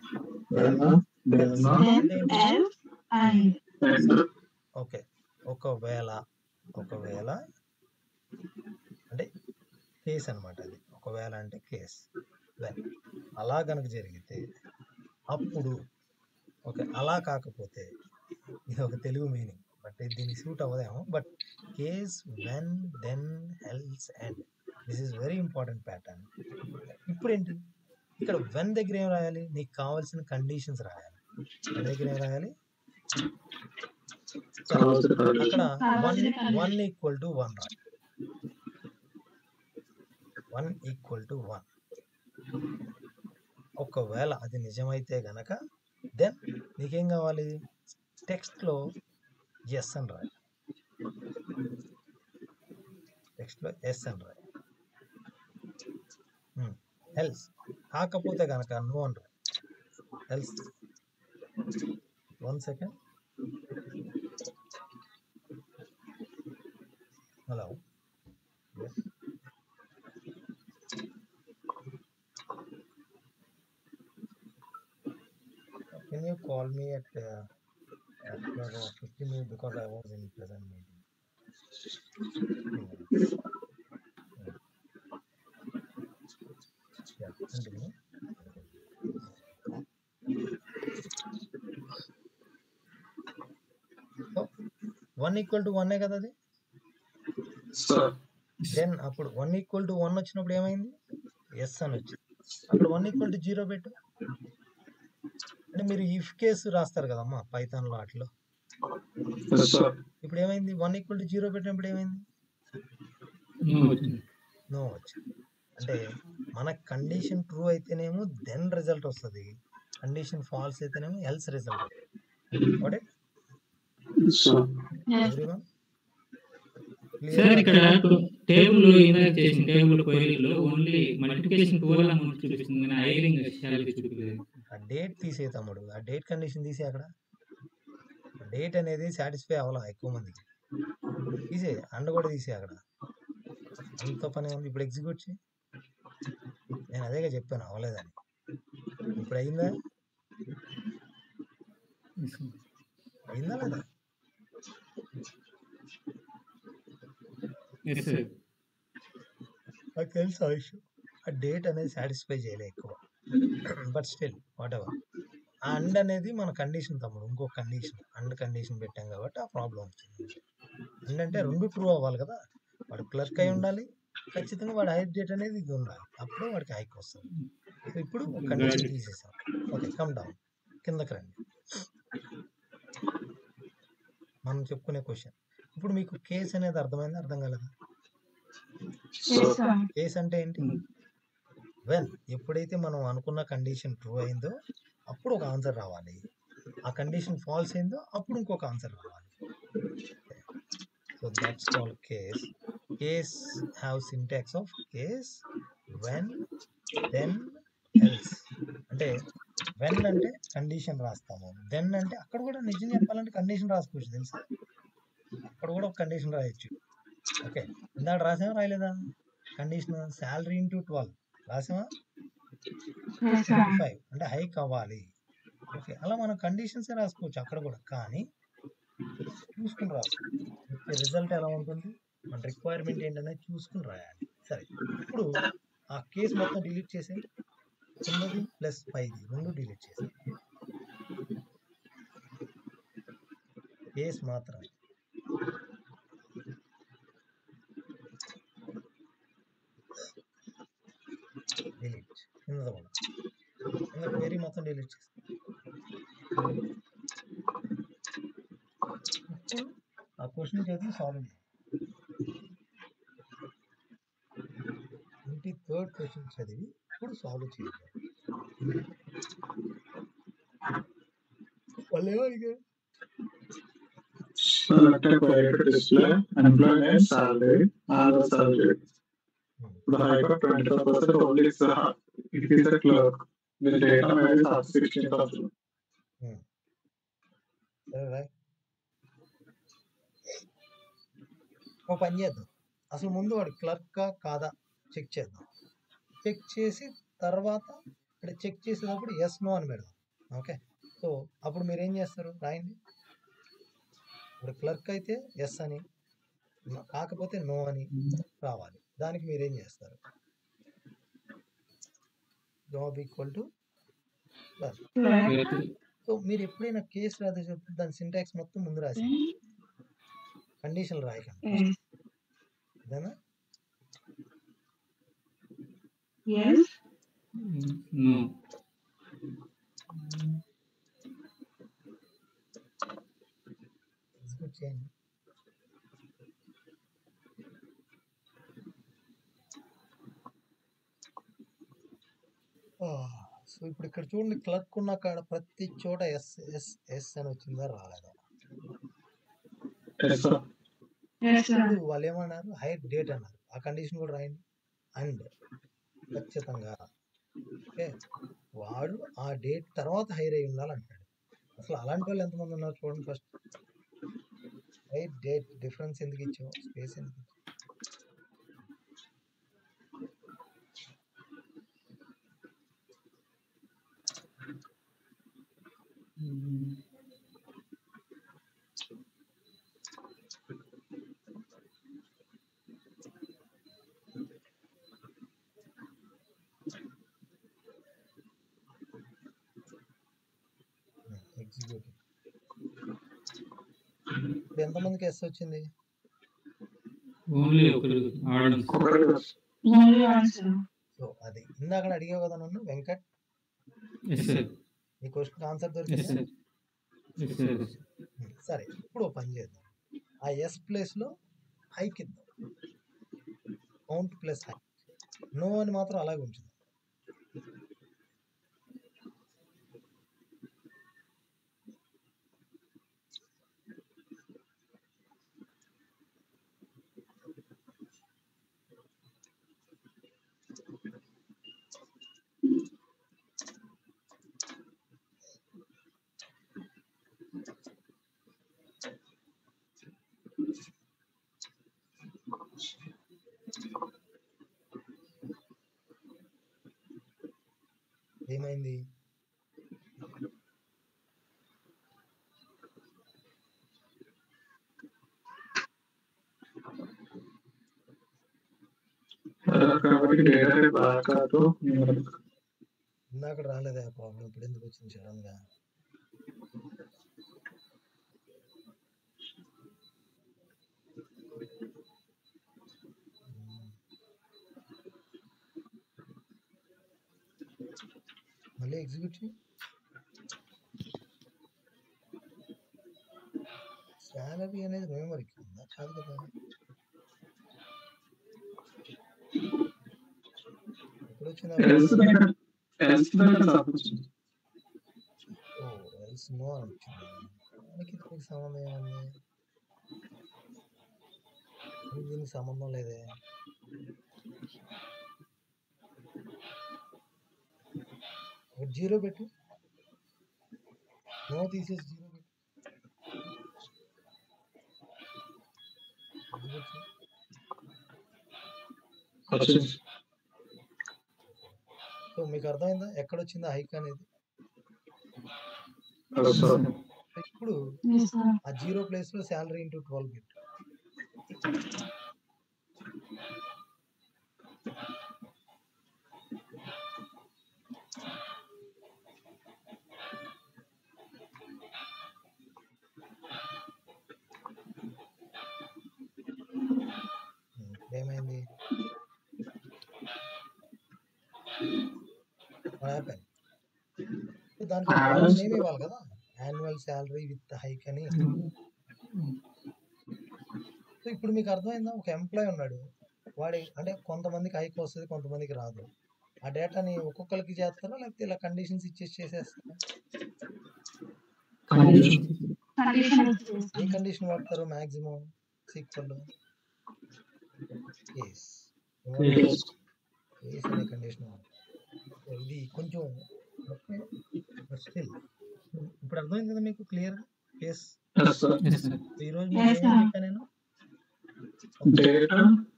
ఓకే. ఒకవేళ ఒకవేళ అంటే కేస్ అనమాట, అది ఒకవేళ అంటే కేస్, వెన్ అలా కనుక జరిగితే అప్పుడు, ఓకే అలా కాకపోతే, ఇది ఒక తెలుగు మీనింగ్ బట్ దీనికి సూట్ అవ్వదేమో, but case when then else and, this is very important pattern. ఇప్పుడు ఏంటి, ఇక్కడ వెన్ దగ్గర ఏం రాయాలి, నీకు కావాల్సిన కండిషన్స్ రాయాలి. వెన్ దగ్గర ఏం రాయాలి, అక్కడ one one equal to one రాయి, వన్ ఈక్వల్ టు వన్. ఒకవేళ అది నిజమైతే గనక దెన్ నీకేం కావాలి, టెక్స్ట్లో ఎస్ అని రాయి, టెక్స్ట్లో ఎస్ అని రాయి. ఎల్స్ కాకపోతే కనుక నో అని రాయి. Else one second. Hello, can you call me at uh, after uh, fifteen minutes because I was in present meeting. Yeah, continue. So one equal to one కదా అది. దెన్ అప్పుడు వన్ ఈక్వల్ టు వన్ వచ్చినప్పుడు ఏమైంది, ఎస్ అని వచ్చింది. అక్కడ వన్ ఈక్వల్ టు జీరో పెట్టు. అంటే మీరు ఇఫ్ కేసు రాస్తారు కదమ్మా పైథాన్లో వాటిలో. ఇప్పుడు ఏమైంది, వన్ ఈక్వల్ టు జీరో పెట్టినప్పుడు ఏమైంది, నో వచ్చింది. అంటే మన కండిషన్ ట్రూ అయితేనేమో దెన్ రిజల్ట్ వస్తుంది, కండిషన్ ఫాల్స్ అయితేనేమో ఎల్స్ రిజల్ట్ వస్తుంది. సార్ ఇక్కడ టేబుల్ ఇందాక చేసిన టేబుల్ క్వరీలో ఓన్లీ మల్టిప్లికేషన్ ట్వెల్వ్ అమౌంట్ చూపిస్తుంది కానీ హైరింగ్ శాలరీ చూపించలేదు. ఆ డేట్ తీసే తమ్ముడు, ఆ డేట్ కండిషన్ తీసే. అక్కడ డేట్ అనేది సాటిస్ఫై అవ్వాలా ఎక్కువ మందికి, తీసే. అండ కూడా తీసే. అక్కడ అంత పని ఉంది. ఇప్పుడు ఎగ్జిక్యూట్ చేయి. నేను అదేగా చెప్పాను అవ్వలేదని. ఇప్పుడు అయిందా, అయిందా లేదా? నాకు తెలుసు ఆ విషయం. ఆ డేట్ అనేది సాటిస్ఫై చేయలే ఎక్కువ, బట్ స్టిల్ వాట్ ఎవర్. ఆ అండ్ అనేది మన కండిషన్ తమ్ముడు, ఇంకో కండిషన్ అండ్ కండిషన్ పెట్టాం కాబట్టి ఆ ప్రాబ్లం వచ్చింది. అండ్ అంటే రెండు ట్రూ అవ్వాలి కదా, వాడు క్లర్క్ అయి ఉండాలి, ఖచ్చితంగా వాడు హైర్ డేట్ అనేది ఇది ఉండాలి, అప్పుడే వాడికి హైక్ వస్తుంది. సో ఇప్పుడు కండిషన్ తీసేసాం. ఓకే, కమ్ డౌన్, కిందకి రండి. మనం చెప్పుకునే క్వశ్చన్ ఇప్పుడు మీకు కేస్ అనేది అర్థమైంది, అర్థం కాలేదా? కేస్ అంటే ఏంటి, వెన్ ఎప్పుడైతే మనం అనుకున్న కండిషన్ ట్రూ అయిందో అప్పుడు ఒక ఆన్సర్ రావాలి, ఆ కండిషన్ ఫాల్స్ అయిందో అప్పుడు ఇంకొక ఆన్సర్ రావాలి. So that's called case. Case have syntax of case, when, then, else. అంటే వెన్ అంటే కండిషన్ రాస్తాము, దెన్ అంటే అక్కడ కూడా నిజం చెప్పాలంటే కండిషన్ రాసుకోవచ్చు తెలుసా, అక్కడ కూడా ఒక కండిషన్ రాయొచ్చు. ఓకే, ఇందాక రాసామా రాయలేదా కండిషన్, శాలరీ ఇంటూ ట్వెల్వ్ రాసామా, ఫైవ్ అంటే హైక్ అవ్వాలి. ఓకే, అలా మనం కండిషన్స్ రాసుకోవచ్చు అక్కడ కూడా, కానీ చూసుకుని రాసుకోవచ్చు. రిజల్ట్ ఎలా ఉంటుంది, మన రిక్వైర్మెంట్ ఏంటనేది చూసుకుని రాయాలి. సరే, ఇప్పుడు ఆ కేసు మొత్తం డిలీట్ చేసే, కిందది ప్లస్ పైది రెండు డిలీట్ చేసే, కేస్ మాత్రం డిలీట్, కింద కూడా కింద క్వెరీ మొత్తం డిలీట్ చేసే. ఇప్పుడు ఆ క్వశ్చన్ చేసి సాల్వ్ చేయాలి. ట్వంటీ థర్డ్ క్వశ్చన్ చదివి ఇప్పుడు సాల్వ్ చేయాలి. వాళ్ళు ఏమడిగారు, select a query to display employee name, salary, annual salary. The hike of twenty-five percent only is a, it is a clerk. The data may be sixteen thousand. సరే రైట్. ఒక పని చేద్దాం, అసలు ముందు వాడు క్లర్కా కాదా చెక్ చేద్దాం. చెక్ చేసి తర్వాత అంటే చెక్ చేసేటప్పుడు ఎస్ నో అని పెడదాం. ఓకే, సో అప్పుడు మీరు ఏం చేస్తారు రాయండి. ఇప్పుడు క్లర్క్ అయితే ఎస్ అని, కాకపోతే నో అని రావాలి. దానికి మీరేం చేస్తారు, job equal to clerk. So మీరు ఎప్పుడైనా కేసు రాదే చెప్తే దాని సింటాక్స్ మొత్తం ముందు రాసి కండిషన్ రాయకండి, అదేనా? చెక్ చేయండి. సో ఇప్పుడు ఇక్కడ చూడండి, క్లర్క్ ఉన్న కాడ ప్రతి చోట ఎస్ ఎస్ ఎస్ అని వచ్చిందా రాలేదా? Yes, sir. Yes, sir. ఇప్పుడు వాళ్ళు ఏమన్నారు, హైర్ డేట్ అన్నారు. ఆ కండిషన్ కూడా రాయండి. అండ్ ఖచ్చితంగా ఓకే, వాడు ఆ డేట్ తర్వాత హైర్ అయి ఉండాలంటాడు. అసలు అలాంటి వాళ్ళు ఎంతమంది ఉన్నారు చూడండి. ఫస్ట్ హైర్ డేట్ డిఫరెన్స్ ఎందుకు ఇచ్చావు, స్పేస్ ఎందుకు ఇచ్చావు? ఎగ్జిక్యూటివ్. ఇప్పుడు ఎంతమందికి ఎస్ వచ్చింది? ఓన్లీ ఒకరు ఆడమ్స్. Only one, sir. సో అది ఇందాక అడిగావు కదా నన్ను వెంకట్, ఎస్ సార్. ఈ క్వశ్చన్ ఆన్సర్ ఎస్ దొరికిందా? సార్. Yes sir. ఉమ్, సరే ఇప్పుడు ఓ పని చేద్దాం. ఆ ఎస్ ప్లేస్ లో హైక్ ఇద్దాం. Count plus high. నో అని మాత్రం అలాగే ఉంచుదాం. ఏమైంది? కాబట్టి డేటా బ్లాక్ కాదు. ఇందాక రాలేదా ప్రాబ్లం, ఇప్పుడు ఎందుకు వచ్చింది సడన్ గా? ఉమ్, మళ్ళీ ఎగ్జిక్యూటివ్. శాలరీ అనేది మెమరీకి ఉందా? కాదు కదా. ఎప్పుడు వచ్చిందా? ఎల్స్ దగ్గర ఎల్స్ దగ్గర తప్పొచ్చింది. ఓ ఎల్స్ నో అని వచ్చింది. దానికి దీనికి సంబంధం ఏముంది? దీనికి దీనికి సంబంధం లేదే. ఒక జీరో పెట్టు, నో తీసేసి జీరో పెట్టు. ఎందుకు వచ్చింది? వచ్చింది. సో మీకు అర్థమైందా ఎక్కడ వచ్చిందా హైక్ అనేది? Yes, sir. సో ఇప్పుడు Yes, sir. ఆ జీరో ప్లేస్ లో శాలరీ ఇంటూ ట్వెల్వ్ పెట్టు. ఉమ్, ఇప్పుడు ఏమైంది? దానికి Average- నేమ్ ఇవ్వాలి కదా, యాన్యువల్ శాలరీ విత్ హైక్ అని. సో ఇప్పుడు మీకు అర్థమైందా, ఒక ఎంప్లాయ్ ఉన్నాడు, వాడి అంటే కొంతమందికి హైక్ వస్తుంది, కొంతమందికి రాదు. ఆ డేటాని ఒక్కొక్కరికి చేస్తారా, లేకపోతే ఇలా కండిషన్స్ ఇచ్చేసి చేసేస్తారా? Condition. Condition is ఏ yes. కండిషన్ వాడతారు maximum SQL? Case. Yes. Case అనే కండిషన్ వాడతారు. సో ఇది కొంచెం ఓకే, బట్ స్టిల్ ఇప్పుడు అర్థమైంది కదా మీకు clear case. Yes, sir. Yes sir. ఈరోజు Yes, మీకు ఏం sir. చెప్పాను నేను? Data,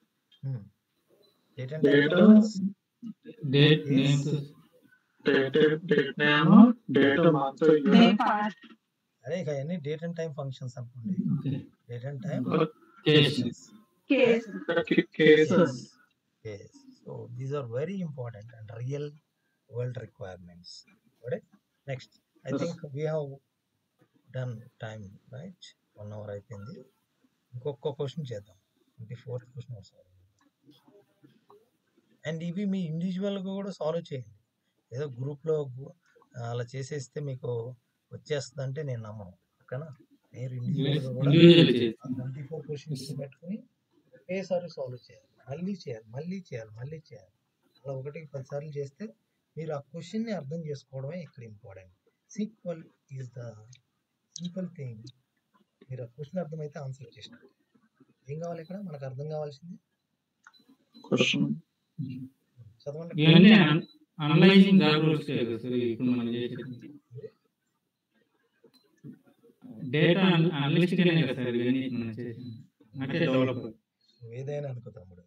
date data, date Yes. Names. data, date name, data month, year, Day part. అదే ఇక అన్ని డేట్ అండ్ టైం ఫంక్షన్స్ అనుకోండి. Okay. Date and time case. Case. ca- cases. Yes. So these are very important and real world requirements. Okay. Next, I Yes. think we have done time, right? One hour అయిపోయింది. ఇంకొక క్వశ్చన్ చేద్దాం. ట్వంటీ ఫోర్త్ క్వశ్చన్ వస్తుంది. అండ్ ఇవి మీ ఇండివిజువల్గా కూడా సాల్వ్ చేయండి. ఏదో గ్రూప్లో అలా చేసేస్తే మీకు వచ్చేస్తుందంటే నేను నమ్మను. ఓకేనా? మీరు ఇండివిజువల్గా కూడా ఇండివిజువల్ చేస్తాం. ట్వంటీ ఫోర్ క్వశ్చన్స్ పెట్టుకుని ఒకేసారి సాల్వ్ చేయాలి, మళ్ళీ చేయాలి మళ్ళీ చేయాలి మళ్ళీ చేయాలి. అలా ఒకటికి పదిసార్లు చేస్తే మీరు ఆ క్వశ్చన్ని అర్థం చేసుకోవడమే ఇక్కడ important. SQL is the simple thing. మీరు ఆ క్వశ్చన్ అర్థమైతే ఆన్సర్ చేసినట్టు. ఏం కావాలి ఇక్కడ మనకు అర్థం కావాల్సింది? క్వశ్చన్ చదవండి. ఇవన్నీ అనలైజింగ్ జాబ్ రోల్స్ ఇప్పుడు మనం చేసేది డేటా అనలిస్ట్ గానే కదా సార్ ఇవన్నీ మనం చేసేది, అంటే డెవలపర్. ఏదైనా అనుకో తమ్ముడు,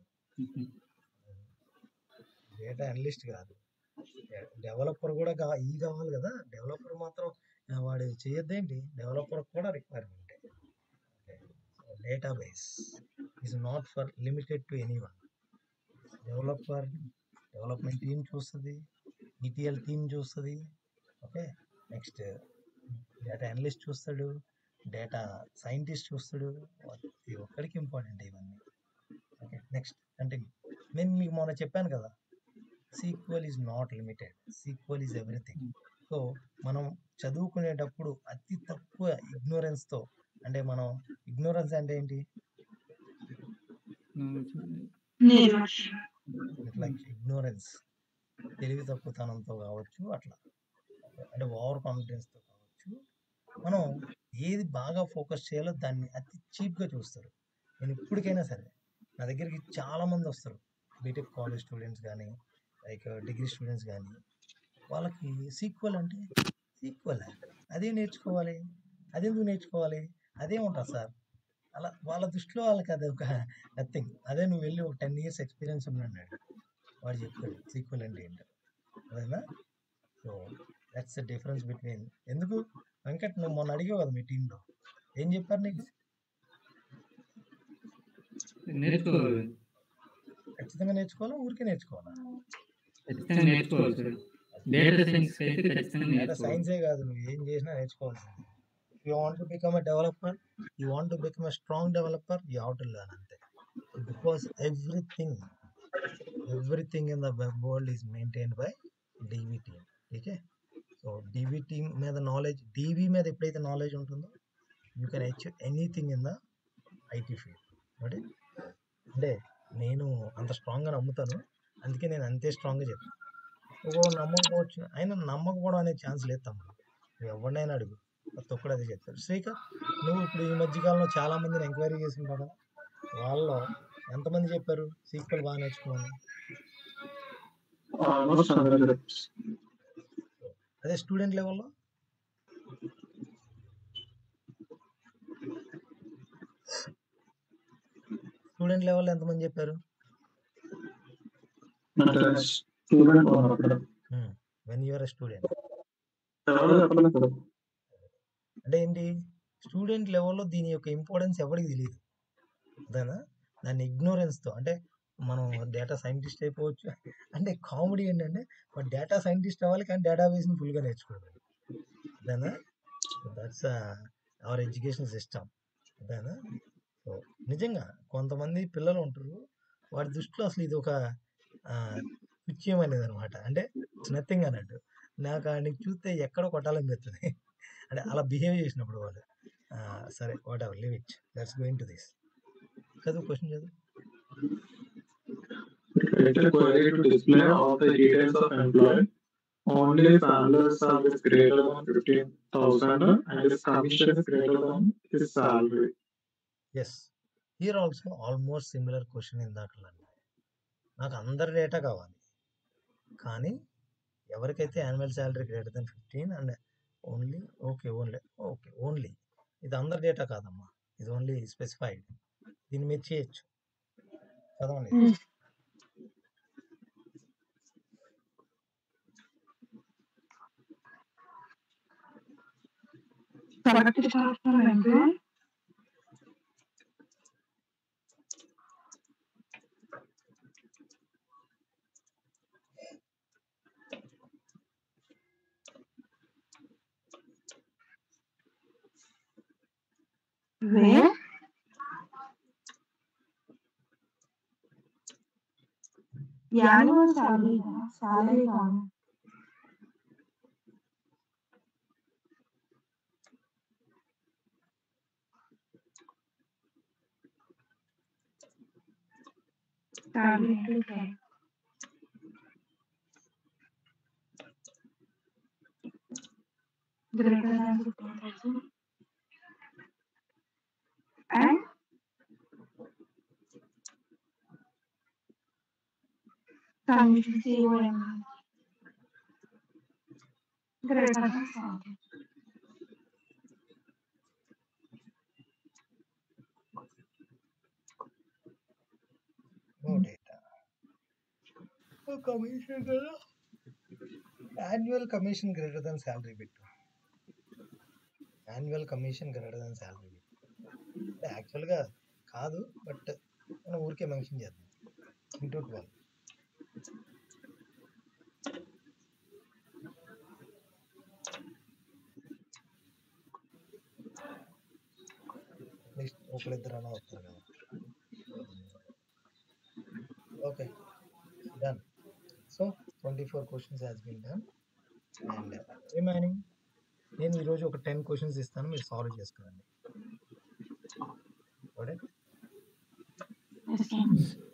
డేటా అనలిస్ట్ కాదు, డెవలపర్ కూడా కా ఈ కావాలి కదా. డెవలపర్ మాత్రం ఆ, వాడు చేయొద్దేంటి, డెవలపర్ కూడా requirement. Database is not for limited to any one. Developer development team చూస్తుంది, ఈటీఎల్ టీం చూస్తుంది. ఓకే, నెక్స్ట్ డేటా అనలిస్ట్ చూస్తాడు, డేటా సైంటిస్ట్ చూస్తాడు. ప్రతి ఒక్కడికి ఇంపార్టెంట్ ఇవన్నీ. Okay, next continue. నేను మీకు మొన్న చెప్పాను కదా, SQL is not limited, SQL is everything. So మనం చదువుకునేటప్పుడు అతి తక్కువ ఇగ్నోరెన్స్తో, అంటే మనం ఇగ్నోరెన్స్ అంటే ఏంటి, ఇట్లా ఇగ్నోరెన్స్ తెలివి తక్కువతనంతో కావచ్చు, అట్లా అంటే ఓవర్ కాన్ఫిడెన్స్తో కావచ్చు, మనం ఏది బాగా ఫోకస్ చేయాలో దాన్ని అతి చీప్గా చూస్తారు. నేను ఇప్పటికైనా సరే నా దగ్గరికి చాలామంది వస్తారు, బీటెక్ కాలేజ్ స్టూడెంట్స్ కానీ లైక్ డిగ్రీ స్టూడెంట్స్ కానీ. వాళ్ళకి సీక్వెల్ అంటే సీక్వెల్ అదే నేర్చుకోవాలి, అదెందుకు నేర్చుకోవాలి, అదే ఉంటుంది సార్. అలా వాళ్ళ దృష్టిలో వాళ్ళకి అది ఒక నథింగ్. అదే నువ్వు వెళ్ళి ఒక టెన్ ఇయర్స్ ఎక్స్పీరియన్స్ ఉన్నాడు, వాడు చెప్తాడు సీక్వెల్ అంటే ఏంటో, అదేనా? So that's the difference between. ఎందుకు వెంకట్ నువ్వు మొన్న అడిగావు కదా మీ టీంలో, ఏం చెప్పారు నీకు? నేర్చుకోవాలి, ఖచ్చితంగా నేర్చుకోవాలా, ఊరికే నేర్చుకోవాలా? ఖచ్చితంగా నేర్చుకోవాలి సార్. డేటా సైన్స్ అయితే ఖచ్చితంగా డేటా నేర్చుకోవాలి. సైన్సే కాదు, నువ్వు ఏం చేసినా నేర్చుకోవాల్సింది. You want to become a developer, you want to become a strong developer, you have to learn అంతే. Because everything everything in the web world is maintained by DB team. Okay, so DB team మీద నాలెడ్జ్, డీవీ మీద ఎప్పుడైతే నాలెడ్జ్ ఉంటుందో you can achieve anything in the IT field. Okay, అంటే నేను అంత స్ట్రాంగ్గా నమ్ముతాను, అందుకే నేను అంతే స్ట్రాంగ్గా చెప్తాను. ఒక నమ్మకపోవచ్చు, అయినా నమ్మకపోవడం అనే ఛాన్స్ లేదు తమ్ముడు. నువ్వు ఎవరినైనా అడుగు, ప్రతి ఒక్కడు అదే చెప్తాడు. శ్రీకర్, నువ్వు ఇప్పుడు ఈ మధ్యకాలంలో చాలా మందిని ఎంక్వైరీ చేసి ఉంటావు కదా, వాళ్ళలో ఎంతమంది చెప్పారు సీక్వెల్ బాగా నేర్చుకోమని? Almost hundred. అదే స్టూడెంట్ లెవెల్లో స్టూడెంట్ లెవెల్లో ఎంతమంది చెప్పారు? అంటే స్టూడెంట్ ఉన్నప్పుడు వెన్ యూఆర్ ఎ స్టూడెంట్ ఎవరు చెప్పలేదు కదా. అంటే ఏంటి, స్టూడెంట్ లెవెల్లో దీని యొక్క ఇంపార్టెన్స్ ఎవరికి తెలియదు, అదేనా? దాన్ని ఇగ్నోరెన్స్తో, అంటే మనం డేటా సైంటిస్ట్ అయిపోవచ్చు. అంటే కామెడీ ఏంటంటే వాడు డేటా సైంటిస్ట్ అవ్వాలి కానీ డేటాబేస్ని ఫుల్గా నేర్చుకోవాలి, అదేనా? దట్స్ అవర్ ఎడ్యుకేషన్ సిస్టమ్, అదేనా? సో నిజంగా కొంతమంది పిల్లలు ఉంటారు, వాడి దృష్టిలో అసలు ఇది ఒక పిచ్యం అనేది అనమాట, అంటే నథింగ్ అన్నట్టు. నాకు ఆయనకి చూస్తే ఎక్కడో కొట్టాలనిపిస్తుంది, అంటే అలా బిహేవ్ చేసినప్పుడు వాళ్ళు. సరే, whatever, live it, let's going to this. చదువు, క్వశ్చన్ చదువు. Create a query to display all the details of employee only if annual salary is greater than fifteen thousand and his commission is greater than his salary. Yes, here also almost similar question ఇందాకలా. నాకు అందరి డేటా కావాలి, కానీ ఎవరికైతే annual salary greater than fifteen and only, okay only okay only ఇది అందరి డేటా కాదమ్మా, ఇది ఓన్లీ స్పెసిఫైడ్, దీన్ని మీరు చేయొచ్చు. చదవండి. కరెక్ట్ చేస్తానంటే where యాన్యువల్ సాలరీ సాలరీ కాదు, salary into twelve. Greater than fifteen thousand. And commission C O M greater than seventy. No data. So commission కదా annual commission greater than salary పెట్టు. Annual commission greater than salary అంటే యాక్చువల్గా కాదు, బట్ మనం ఊరికే మెన్షన్ చేద్దాం. ఇంటూ ట్వెల్వ్ అట్లీస్ట్ ఒకరిద్దరైనా వస్తారు కదా. Okay, done. So twenty four questions has been done and remaining నేను ఈరోజు ఒక టెన్ క్వశ్చన్స్ ఇస్తాను, మీరు సాల్వ్ చేసుకోండి. ఓకే. Yes, sir.